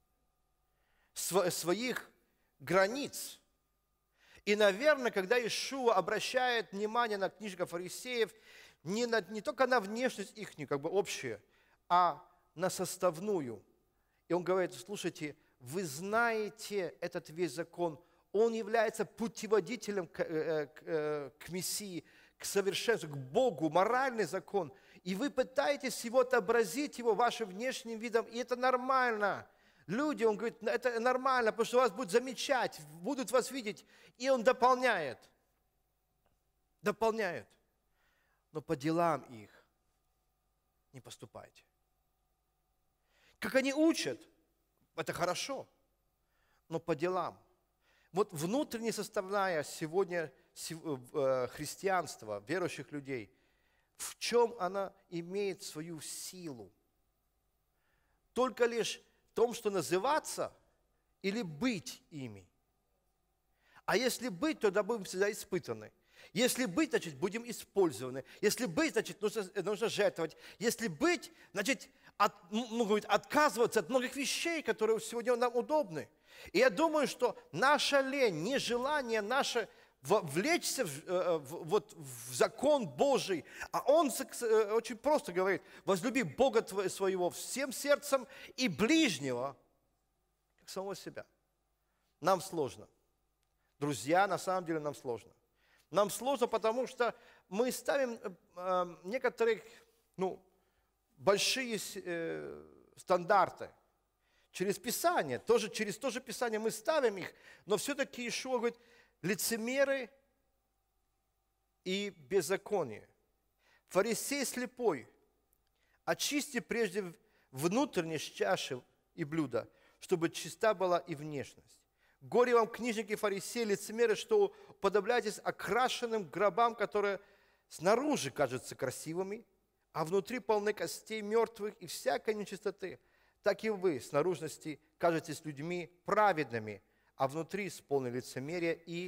своих границ. И, наверное, когда Иешуа обращает внимание на книжников фарисеев, не, на, не только на внешность их, как бы общую, а на составную. И он говорит, слушайте, вы знаете этот весь закон, он является путеводителем к, к, к Мессии, к совершенству, к Богу, моральный закон. И вы пытаетесь его отобразить его вашим внешним видом, и это нормально. Люди, он говорит, это нормально, потому что вас будут замечать, будут вас видеть. И он дополняет. Дополняет. Но по делам их не поступайте. Как они учат, это хорошо, но по делам. Вот внутренняя составная сегодня христианства, верующих людей, в чем она имеет свою силу? Только лишь в том, что называться или быть ими. А если быть, тогда будем всегда испытаны. Если быть, значит, будем использованы. Если быть, значит, нужно, нужно жертвовать. Если быть, значит, от, ну, говорит, отказываться от многих вещей, которые сегодня нам удобны. И я думаю, что наша лень, нежелание наше влечься в, в, вот, в закон Божий, а Он очень просто говорит, возлюби Бога своего всем сердцем и ближнего, как самого себя. Нам сложно. Друзья, на самом деле нам сложно. Нам сложно, потому что мы ставим э, некоторые, ну, большие э, стандарты. Через Писание, тоже, через то же Писание мы ставим их, но все-таки Иешуа говорит, лицемеры и беззаконие. Фарисей слепой, очисти прежде внутренние чаши и блюда, чтобы чиста была и внешность. Горе вам, книжники, фарисеи, лицемеры, что уподобляетесь окрашенным гробам, которые снаружи кажутся красивыми, а внутри полны костей мертвых и всякой нечистоты. Так и вы с наружности кажетесь людьми праведными, а внутри исполнены лицемерия и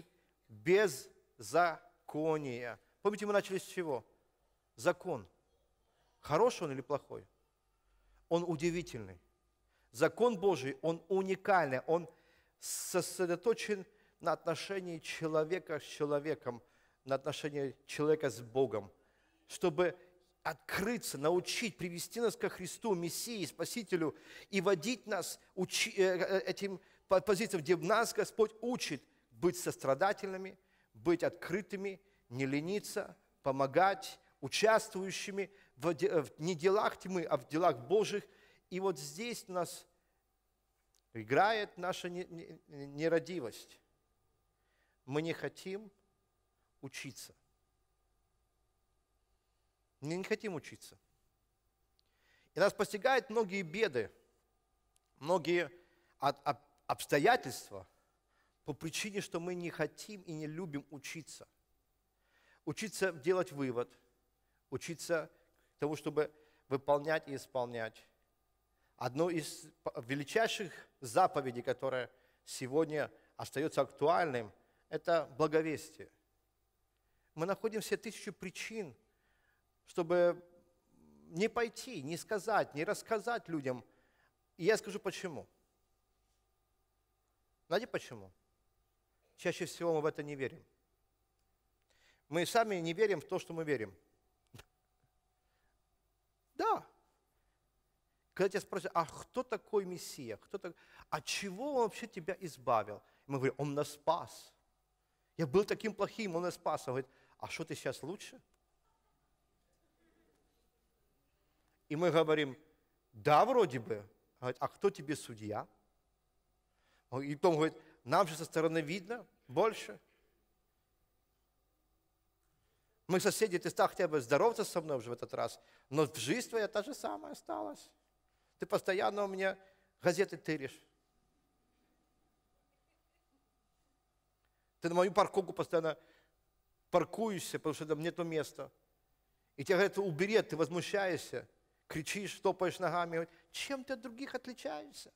беззакония. Помните, мы начали с чего? Закон. Хороший он или плохой? Он удивительный. Закон Божий, он уникальный, он сосредоточен на отношении человека с человеком, на отношении человека с Богом, чтобы открыться, научить, привести нас ко Христу, Мессии, Спасителю, и водить нас учи, этим позициям, где нас Господь учит быть сострадательными, быть открытыми, не лениться, помогать, участвующими в, в, не делах тьмы, а в делах Божьих. И вот здесь у нас играет наша нерадивость. Мы не хотим учиться. Мы не хотим учиться. И нас постигают многие беды, многие обстоятельства по причине, что мы не хотим и не любим учиться. учиться делать вывод, учиться тому, чтобы выполнять и исполнять. Одно из величайших заповедей, которое сегодня остается актуальным, это благовестие. Мы находим все тысячу причин, чтобы не пойти, не сказать, не рассказать людям. И я скажу почему. Знаете почему? Чаще всего мы в это не верим. Мы сами не верим в то, что мы верим. Да. Когда тебя спросят, а кто такой Мессия? Кто так... От чего он вообще тебя избавил? И мы говорим, он нас спас. Я был таким плохим, он нас спас. Он говорит, а что ты сейчас лучше? И мы говорим, да, вроде бы. Говорит, а кто тебе судья? И потом говорит, нам же со стороны видно больше. Мы соседи, ты стал хотя бы здороваться со мной уже в этот раз, но жизнь твоя та же самая осталась. Ты постоянно у меня газеты тыришь. Ты на мою парковку постоянно паркуешься, потому что там нету места. И тебе говорят, убери, ты возмущаешься, кричишь, топаешь ногами. Говорят, чем ты от других отличаешься?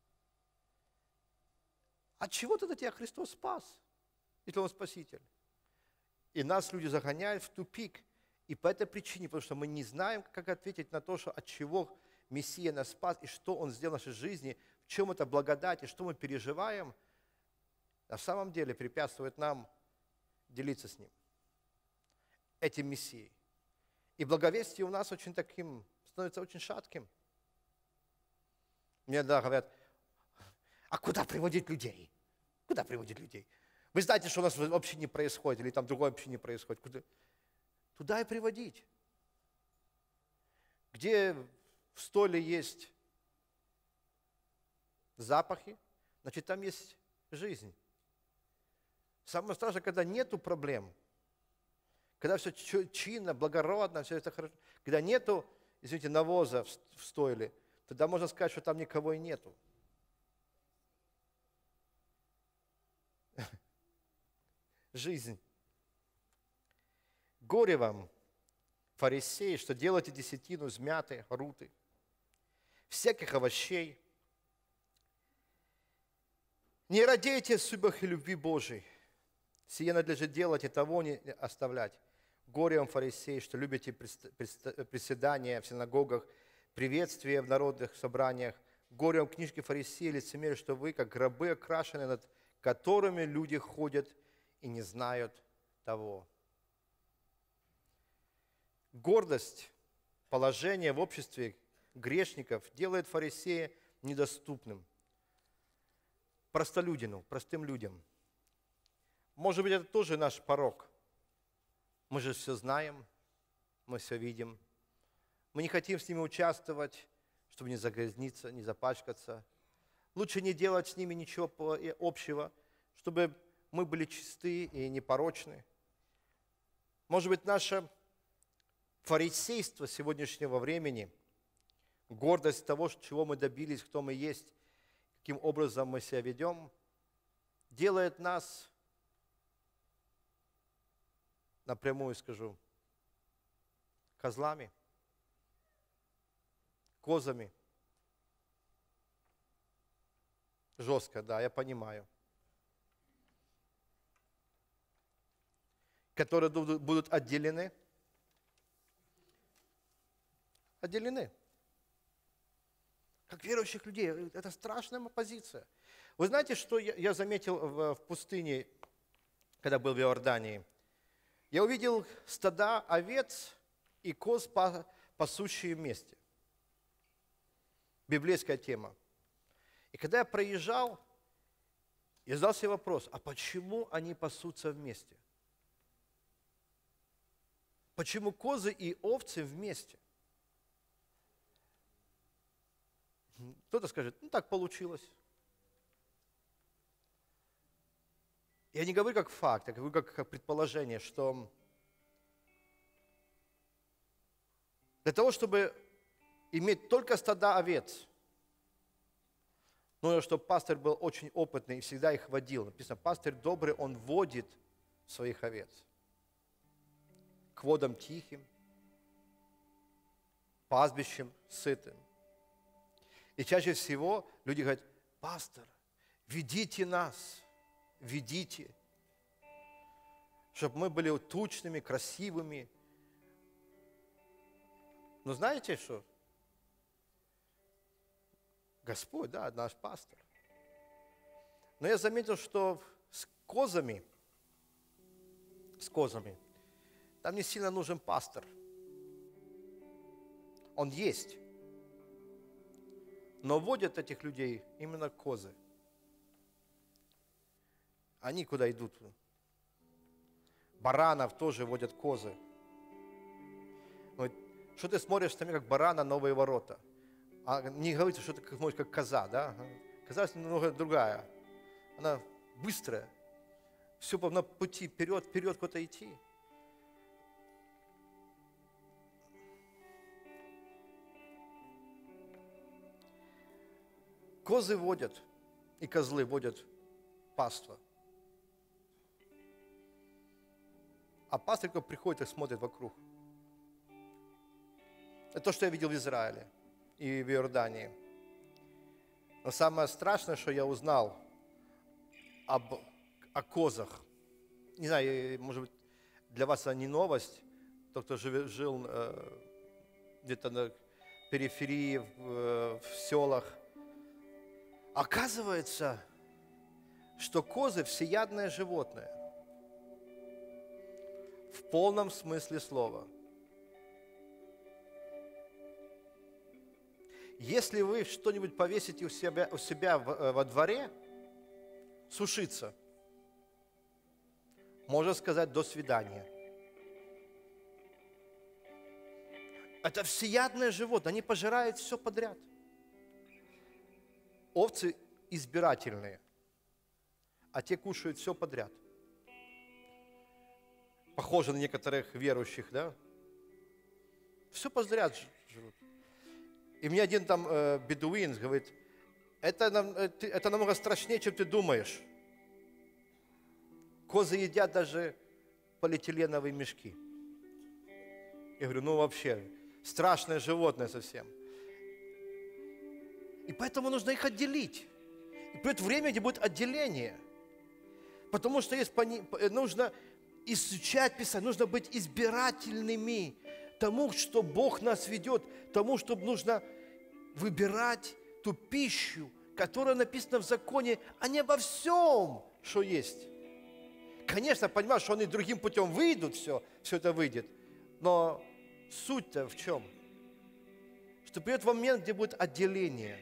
От чего тогда тебя Христос спас, если Он Спаситель? И нас люди загоняют в тупик. И по этой причине, потому что мы не знаем, как ответить на то, что от чего Мессия нас спас, и что Он сделал в нашей жизни, в чем это благодать, и что мы переживаем, на самом деле препятствует нам делиться с Ним, этим Мессией. И благовестие у нас очень таким, становится очень шатким. Мне да, говорят, а куда приводить людей? Куда приводить людей? Вы знаете, что у нас вообще не происходит, или там другое вообще не происходит. Куда? Туда и приводить. Где в столе есть запахи, значит, там есть жизнь. Самое страшное, когда нету проблем, когда все чинно, благородно, все это хорошо, когда нету, извините, навоза в стойле, тогда можно сказать, что там никого и нету. Жизнь. Горе вам, фарисеи, что делаете десятину из мяты, руты, всяких овощей. Не радейте в судьбах и любви Божией. Сие надлежит делать и того не оставлять. Горе вам, фарисеи, что любите приседания в синагогах, приветствия в народных собраниях. Горе вам, книжки фарисеи, лицемеры, что вы, как гробы, окрашены, над которыми люди ходят и не знают того. Гордость, положение в обществе грешников делает фарисея недоступным простолюдину, простым людям. Может быть, это тоже наш порок. Мы же все знаем, мы все видим. Мы не хотим с ними участвовать, чтобы не загрязниться, не запачкаться. Лучше не делать с ними ничего общего, чтобы мы были чисты и непорочны. Может быть, наше фарисейство сегодняшнего времени, гордость того, чего мы добились, кто мы есть, каким образом мы себя ведем, делает нас, напрямую скажу, козлами, козами. Жестко, да, я понимаю. Которые будут отделены. Отделены. Как верующих людей. Это страшная позиция. Вы знаете, что я заметил в пустыне, когда был в Иордании? Я увидел стада овец и коз, пасущие вместе. Библейская тема. И когда я проезжал, я задал себе вопрос, а почему они пасутся вместе? Почему козы и овцы вместе? Кто-то скажет, ну так получилось. Я не говорю как факт, я говорю как, как предположение, что для того, чтобы иметь только стада овец, нужно, чтобы пастырь был очень опытный и всегда их водил. Написано, пастырь добрый, он водит своих овец. к водам тихим, пастбищем сытым. И чаще всего люди говорят: пастор, ведите нас, ведите, чтобы мы были тучными, красивыми. Но знаете что? Господь, да, наш пастор. Но я заметил, что с козами, с козами, там не сильно нужен пастор. Он есть. Но водят этих людей именно козы. Они куда идут? Баранов тоже водят козы. Говорит, что ты смотришь на меня, как барана, новые ворота? А не говорите, что ты смотришь, как коза, да? Коза немного другая. Она быстрая. Все на пути вперед, вперед куда-то идти. Козы водят, и козлы водят паство. А пастырь только приходит и смотрит вокруг. Это то, что я видел в Израиле и в Иордании. Но самое страшное, что я узнал об, о козах, не знаю, может быть, для вас это не новость, тот, кто жив, жил э, где-то на периферии, в, в селах. Оказывается, что козы всеядное животное. В полном смысле слова. Если вы что-нибудь повесите у себя, у себя в, во дворе, сушиться, можно сказать до свидания. Это всеядное животное, они пожирают все подряд. Овцы избирательные, а те кушают все подряд. Похоже на некоторых верующих, да? Все подряд жрут. И мне один там э, бедуин говорит: это, это, это намного страшнее, чем ты думаешь. Козы едят даже полиэтиленовые мешки. Я говорю, ну вообще, страшное животное совсем. И поэтому нужно их отделить. И придет время, где будет отделение. Потому что есть, нужно изучать Писание, нужно быть избирательными тому, что Бог нас ведет, тому, что нужно выбирать ту пищу, которая написана в законе, а не обо всем, что есть. Конечно, понимаю, что они другим путем выйдут, все, все это выйдет. Но суть-то в чем? Что придет момент, где будет отделение,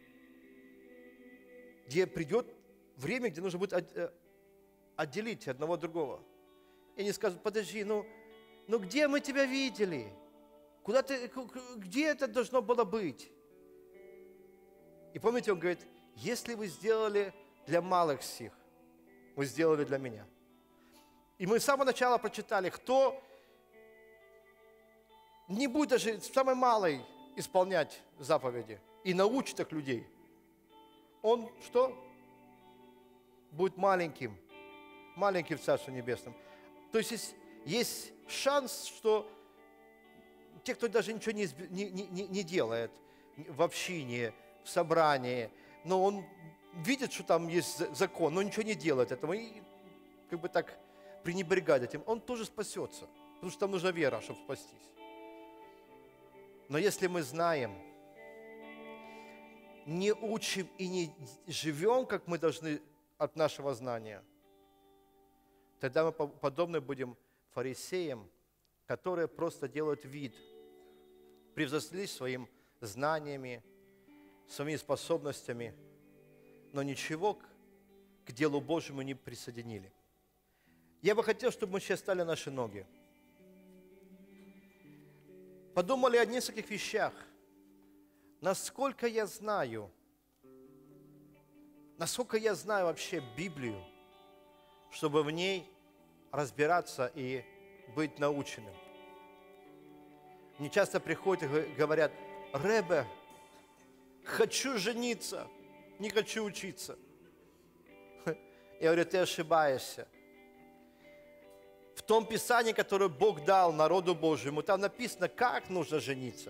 где придет время, где нужно будет отделить одного от другого. И они скажут: подожди, ну, ну где мы тебя видели? Куда ты, где это должно было быть? И помните, он говорит: если вы сделали для малых сих, вы сделали для меня. И мы с самого начала прочитали, кто не будет даже самой малой исполнять заповеди и научит их людей, он что? Будет маленьким, маленьким в Царстве Небесном. То есть есть, есть шанс, что те, кто даже ничего не, не, не, не делает в общине, в собрании, но он видит, что там есть закон, но ничего не делает этого, и как бы так пренебрегает этим, он тоже спасется, потому что там нужна вера, чтобы спастись. Но если мы знаем, не учим и не живем, как мы должны от нашего знания, тогда мы подобны будем фарисеям, которые просто делают вид, превзошли своими знаниями, своими способностями, но ничего к, к делу Божьему не присоединили. Я бы хотел, чтобы мы сейчас стали на наши ноги. Подумали о нескольких вещах. Насколько я знаю, насколько я знаю вообще Библию, чтобы в ней разбираться и быть наученным. Мне часто приходят и говорят: Ребе, хочу жениться, не хочу учиться. Я говорю: ты ошибаешься. В том Писании, которое Бог дал народу Божьему, там написано, как нужно жениться.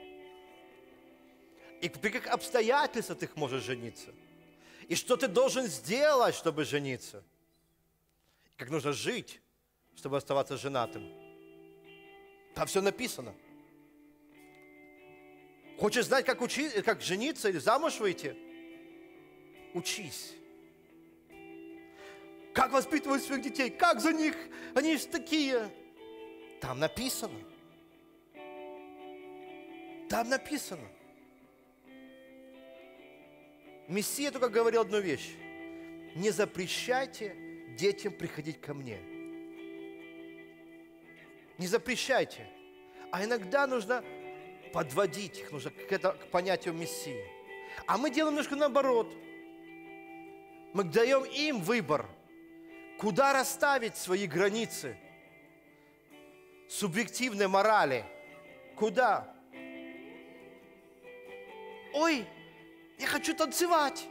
И при каких обстоятельствах ты можешь жениться. И что ты должен сделать, чтобы жениться. И как нужно жить, чтобы оставаться женатым. Там все написано. Хочешь знать, как, учи, как жениться или замуж выйти? Учись. Как воспитывать своих детей? Как за них? Они же такие. Там написано. Там написано. Мессия только говорил одну вещь. Не запрещайте детям приходить ко мне. Не запрещайте. А иногда нужно подводить их, нужно к, это, к понятию Мессии. А мы делаем немножко наоборот. Мы даем им выбор, куда расставить свои границы субъективной морали. Куда? Ой, я хочу танцевать.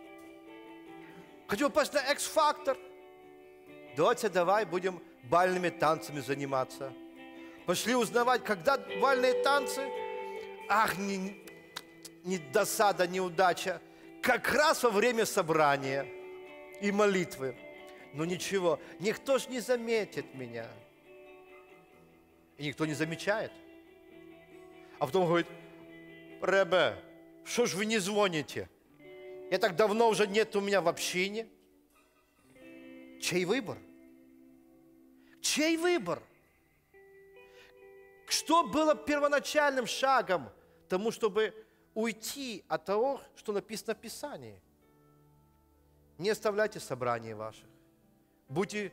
Хочу попасть на X-фактор. Давайте давай будем бальными танцами заниматься. Пошли узнавать, когда бальные танцы. Ах, не, не досада, неудача. Как раз во время собрания и молитвы. Но ничего, никто ж не заметит меня. И никто не замечает. А потом говорит, Ребе, что ж вы не звоните? Я так давно уже нет у меня в общине. Чей выбор? Чей выбор? Что было первоначальным шагом к тому, чтобы уйти от того, что написано в Писании? Не оставляйте собраний ваших. Будьте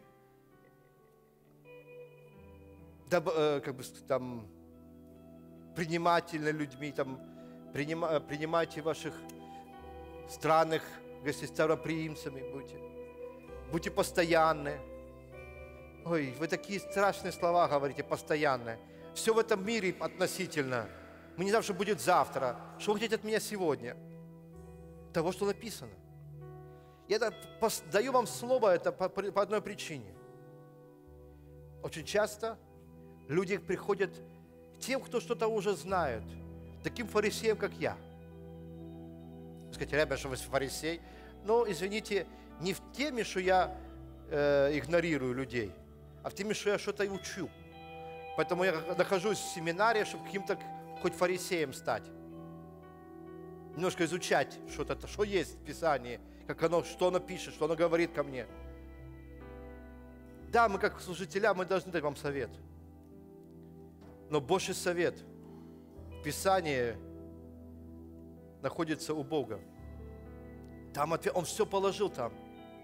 как бы, там, принимательны людьми, там, принима, принимайте ваших странных гостеприимцами, будьте. Будьте постоянны. Ой, вы такие страшные слова говорите, постоянные. Все в этом мире относительно. Мы не знаем, что будет завтра. Что вы хотите от меня сегодня? Того, что написано. Я это, даю вам слово это по, по одной причине. Очень часто люди приходят к тем, кто что-то уже знает, таким фарисеям, как я. Вы скажете, ребята, что вы фарисей? Но, извините, не в теме, что я э, игнорирую людей, а в теме, что я что-то и учу. Поэтому я нахожусь в семинаре, чтобы каким-то хоть фарисеем стать. Немножко изучать что-то, что есть в Писании, как оно, что оно пишет, что оно говорит ко мне. Да, мы как служителя, мы должны дать вам совет. Но Божий совет в Писании находится у Бога. Там ответ, Он все положил там.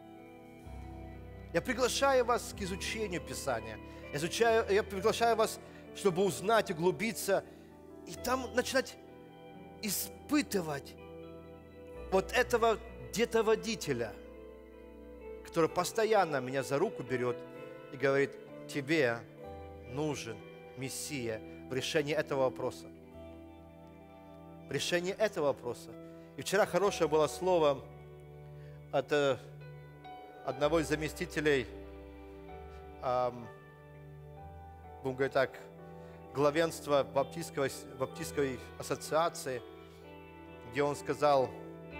Я приглашаю вас к изучению Писания. Я, изучаю, я приглашаю вас, чтобы узнать, углубиться, и там начинать испытывать вот этого детоводителя, который постоянно меня за руку берет и говорит, тебе нужен Мессия в решении этого вопроса. В решении этого вопроса. И вчера хорошее было слово от э, одного из заместителей, эм, будем говорить так, главенства Баптистской, Баптистской ассоциации, где он сказал,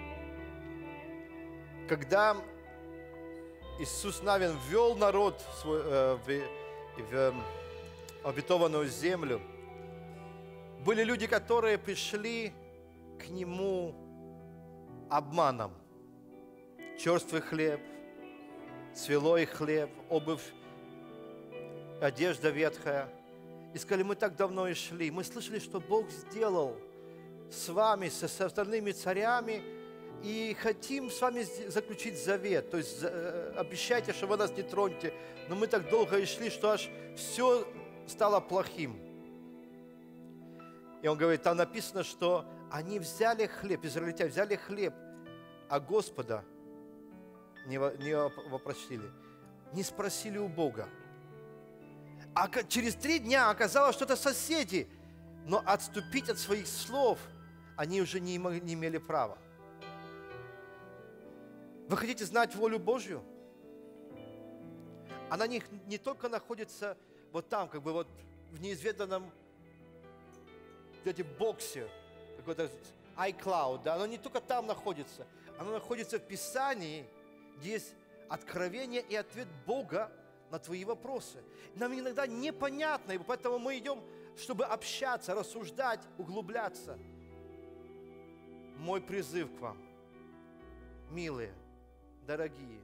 когда Иисус Навин ввел народ свой, э, в, в э, обетованную землю, были люди, которые пришли к Нему обманом. Черствый хлеб, свелой хлеб, обувь, одежда ветхая. И сказали, мы так давно и шли, мы слышали, что Бог сделал с вами, со, с остальными царями, и хотим с вами заключить завет. То есть обещайте, что вы нас не тронете, но мы так долго и шли, что аж все стало плохим. И он говорит, там написано, что они взяли хлеб, израильтяне взяли хлеб, а Господа не, не вопросили, не спросили у Бога. А через три дня оказалось, что это соседи, но отступить от своих слов они уже не, не имели права. Вы хотите знать волю Божью? Она не, не только находится вот там, как бы вот в неизведанном эти боксе, какой-то iCloud, да, она не только там находится, она находится в Писании, где есть откровение и ответ Бога на твои вопросы. Нам иногда непонятно, и поэтому мы идем, чтобы общаться, рассуждать, углубляться. Мой призыв к вам, милые, дорогие,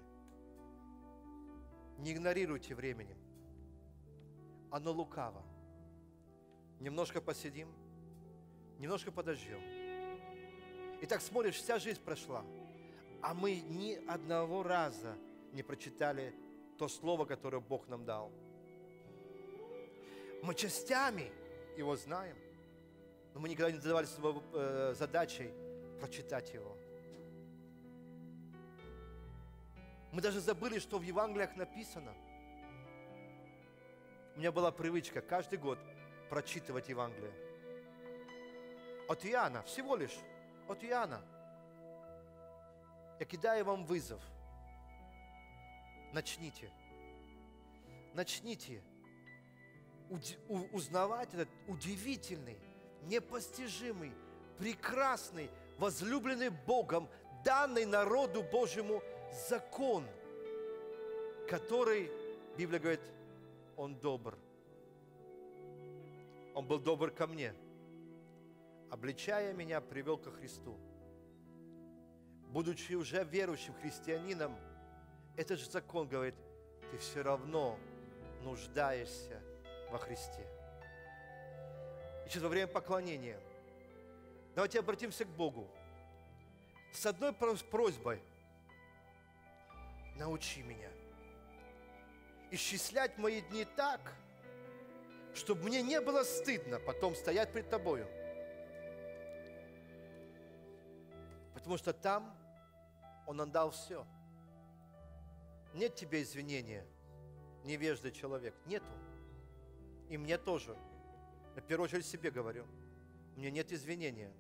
не игнорируйте временем. Оно лукаво. Немножко посидим, немножко подождем. И так смотришь, вся жизнь прошла, а мы ни одного раза не прочитали то слово, которое Бог нам дал. Мы частями его знаем, но мы никогда не задавались э, задачей прочитать его. Мы даже забыли, что в Евангелиях написано. У меня была привычка каждый год прочитывать Евангелие. От Иоанна, всего лишь от Иоанна. Я кидаю вам вызов. Начните. Начните узнавать этот удивительный, непостижимый, прекрасный, возлюбленный Богом, данный народу Божьему закон, который, Библия говорит, Он добр. Он был добр ко мне, обличая меня, привел ко Христу. Будучи уже верующим христианином, этот же закон говорит, ты все равно нуждаешься во Христе. И сейчас во время поклонения давайте обратимся к Богу с одной просьбой. Научи меня исчислять мои дни так, чтобы мне не было стыдно потом стоять пред Тобою. Потому что там Он отдал все. Нет тебе извинения, невеждый человек. Нету. И мне тоже. Я в первую очередь себе говорю. Мне нет извинения.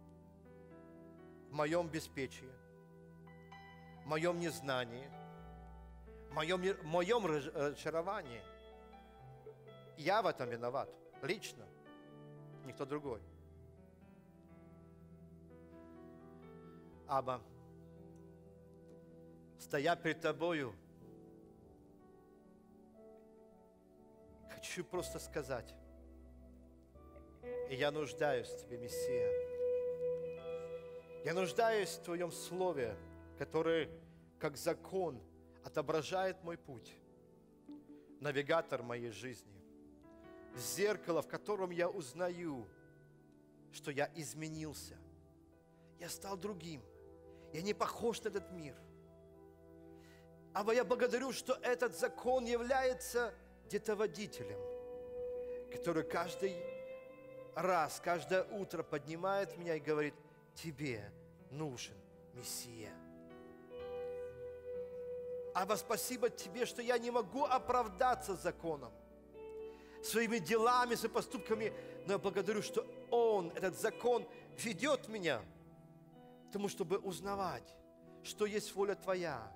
В моем беспечии, в моем незнании, в моем, в моем разочаровании. Я в этом виноват. Лично. Никто другой. Аба, стоя перед Тобою, хочу просто сказать, и я нуждаюсь в Тебе, Мессия. Я нуждаюсь в Твоем Слове, который, как закон, отображает мой путь, навигатор моей жизни, зеркало, в котором я узнаю, что я изменился, я стал другим, я не похож на этот мир. Абба, я благодарю, что этот закон является где-то водителем, который каждый раз, каждое утро поднимает меня и говорит, тебе нужен Мессия. Абба, спасибо Тебе, что я не могу оправдаться законом, своими делами, своими поступками, но я благодарю, что Он, этот закон, ведет меня к тому, чтобы узнавать, что есть воля Твоя.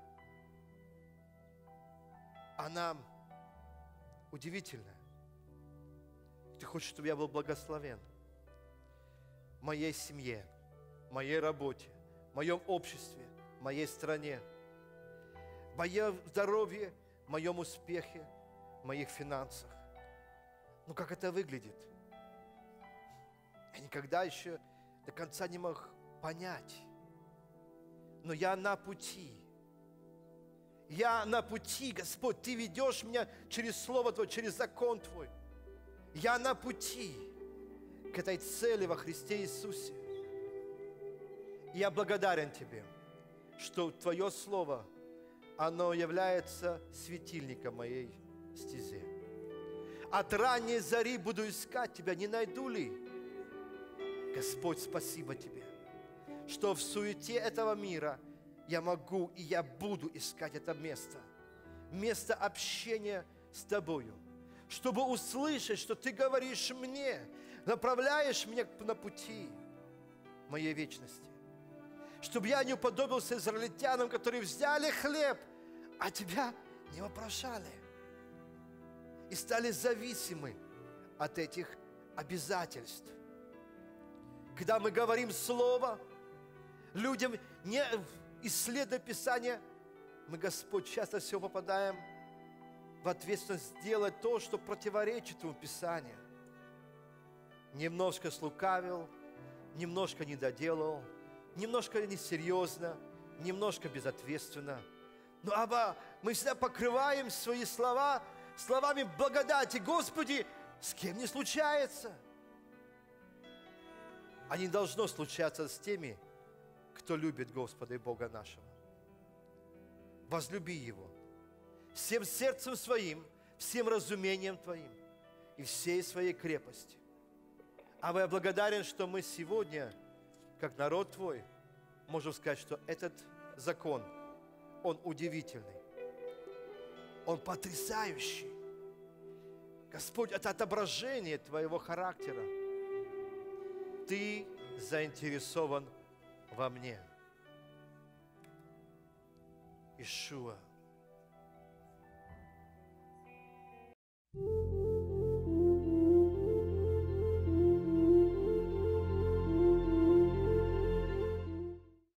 Она удивительная. Ты хочешь, чтобы я был благословен в моей семье, в моей работе, в моем обществе, в моей стране, в моем здоровье, в моем успехе, в моих финансах. Ну, как это выглядит? Я никогда еще до конца не мог понять. Но я на пути. Я на пути, Господь. Ты ведешь меня через Слово Твое, через закон Твой. Я на пути к этой цели во Христе Иисусе. И я благодарен Тебе, что Твое Слово, оно является светильником моей стезе. От ранней зари буду искать Тебя, не найду ли? Господь, спасибо Тебе, что в суете этого мира я могу и я буду искать это место, место общения с Тобою, чтобы услышать, что Ты говоришь мне, направляешь меня на пути моей вечности, чтобы я не уподобился израильтянам, которые взяли хлеб, а Тебя не вопрошали. и стали зависимы от этих обязательств. Когда мы говорим Слово, людям, не исследуя Писание, мы, Господь, часто всего попадаем в ответственность сделать то, что противоречит Твоему Писанию. Немножко слукавил, немножко не доделал, немножко несерьезно, немножко безответственно. Но, Абба, мы всегда покрываем свои слова словами благодати. Господи, с кем не случается? А не должно случаться с теми, кто любит Господа и Бога нашего. Возлюби Его всем сердцем своим, всем разумением Твоим и всей своей крепостью. А я благодарен, что мы сегодня, как народ Твой, можем сказать, что этот закон, он удивительный, он потрясающий. Господь, это отображение Твоего характера. Ты заинтересован во мне. Иешуа.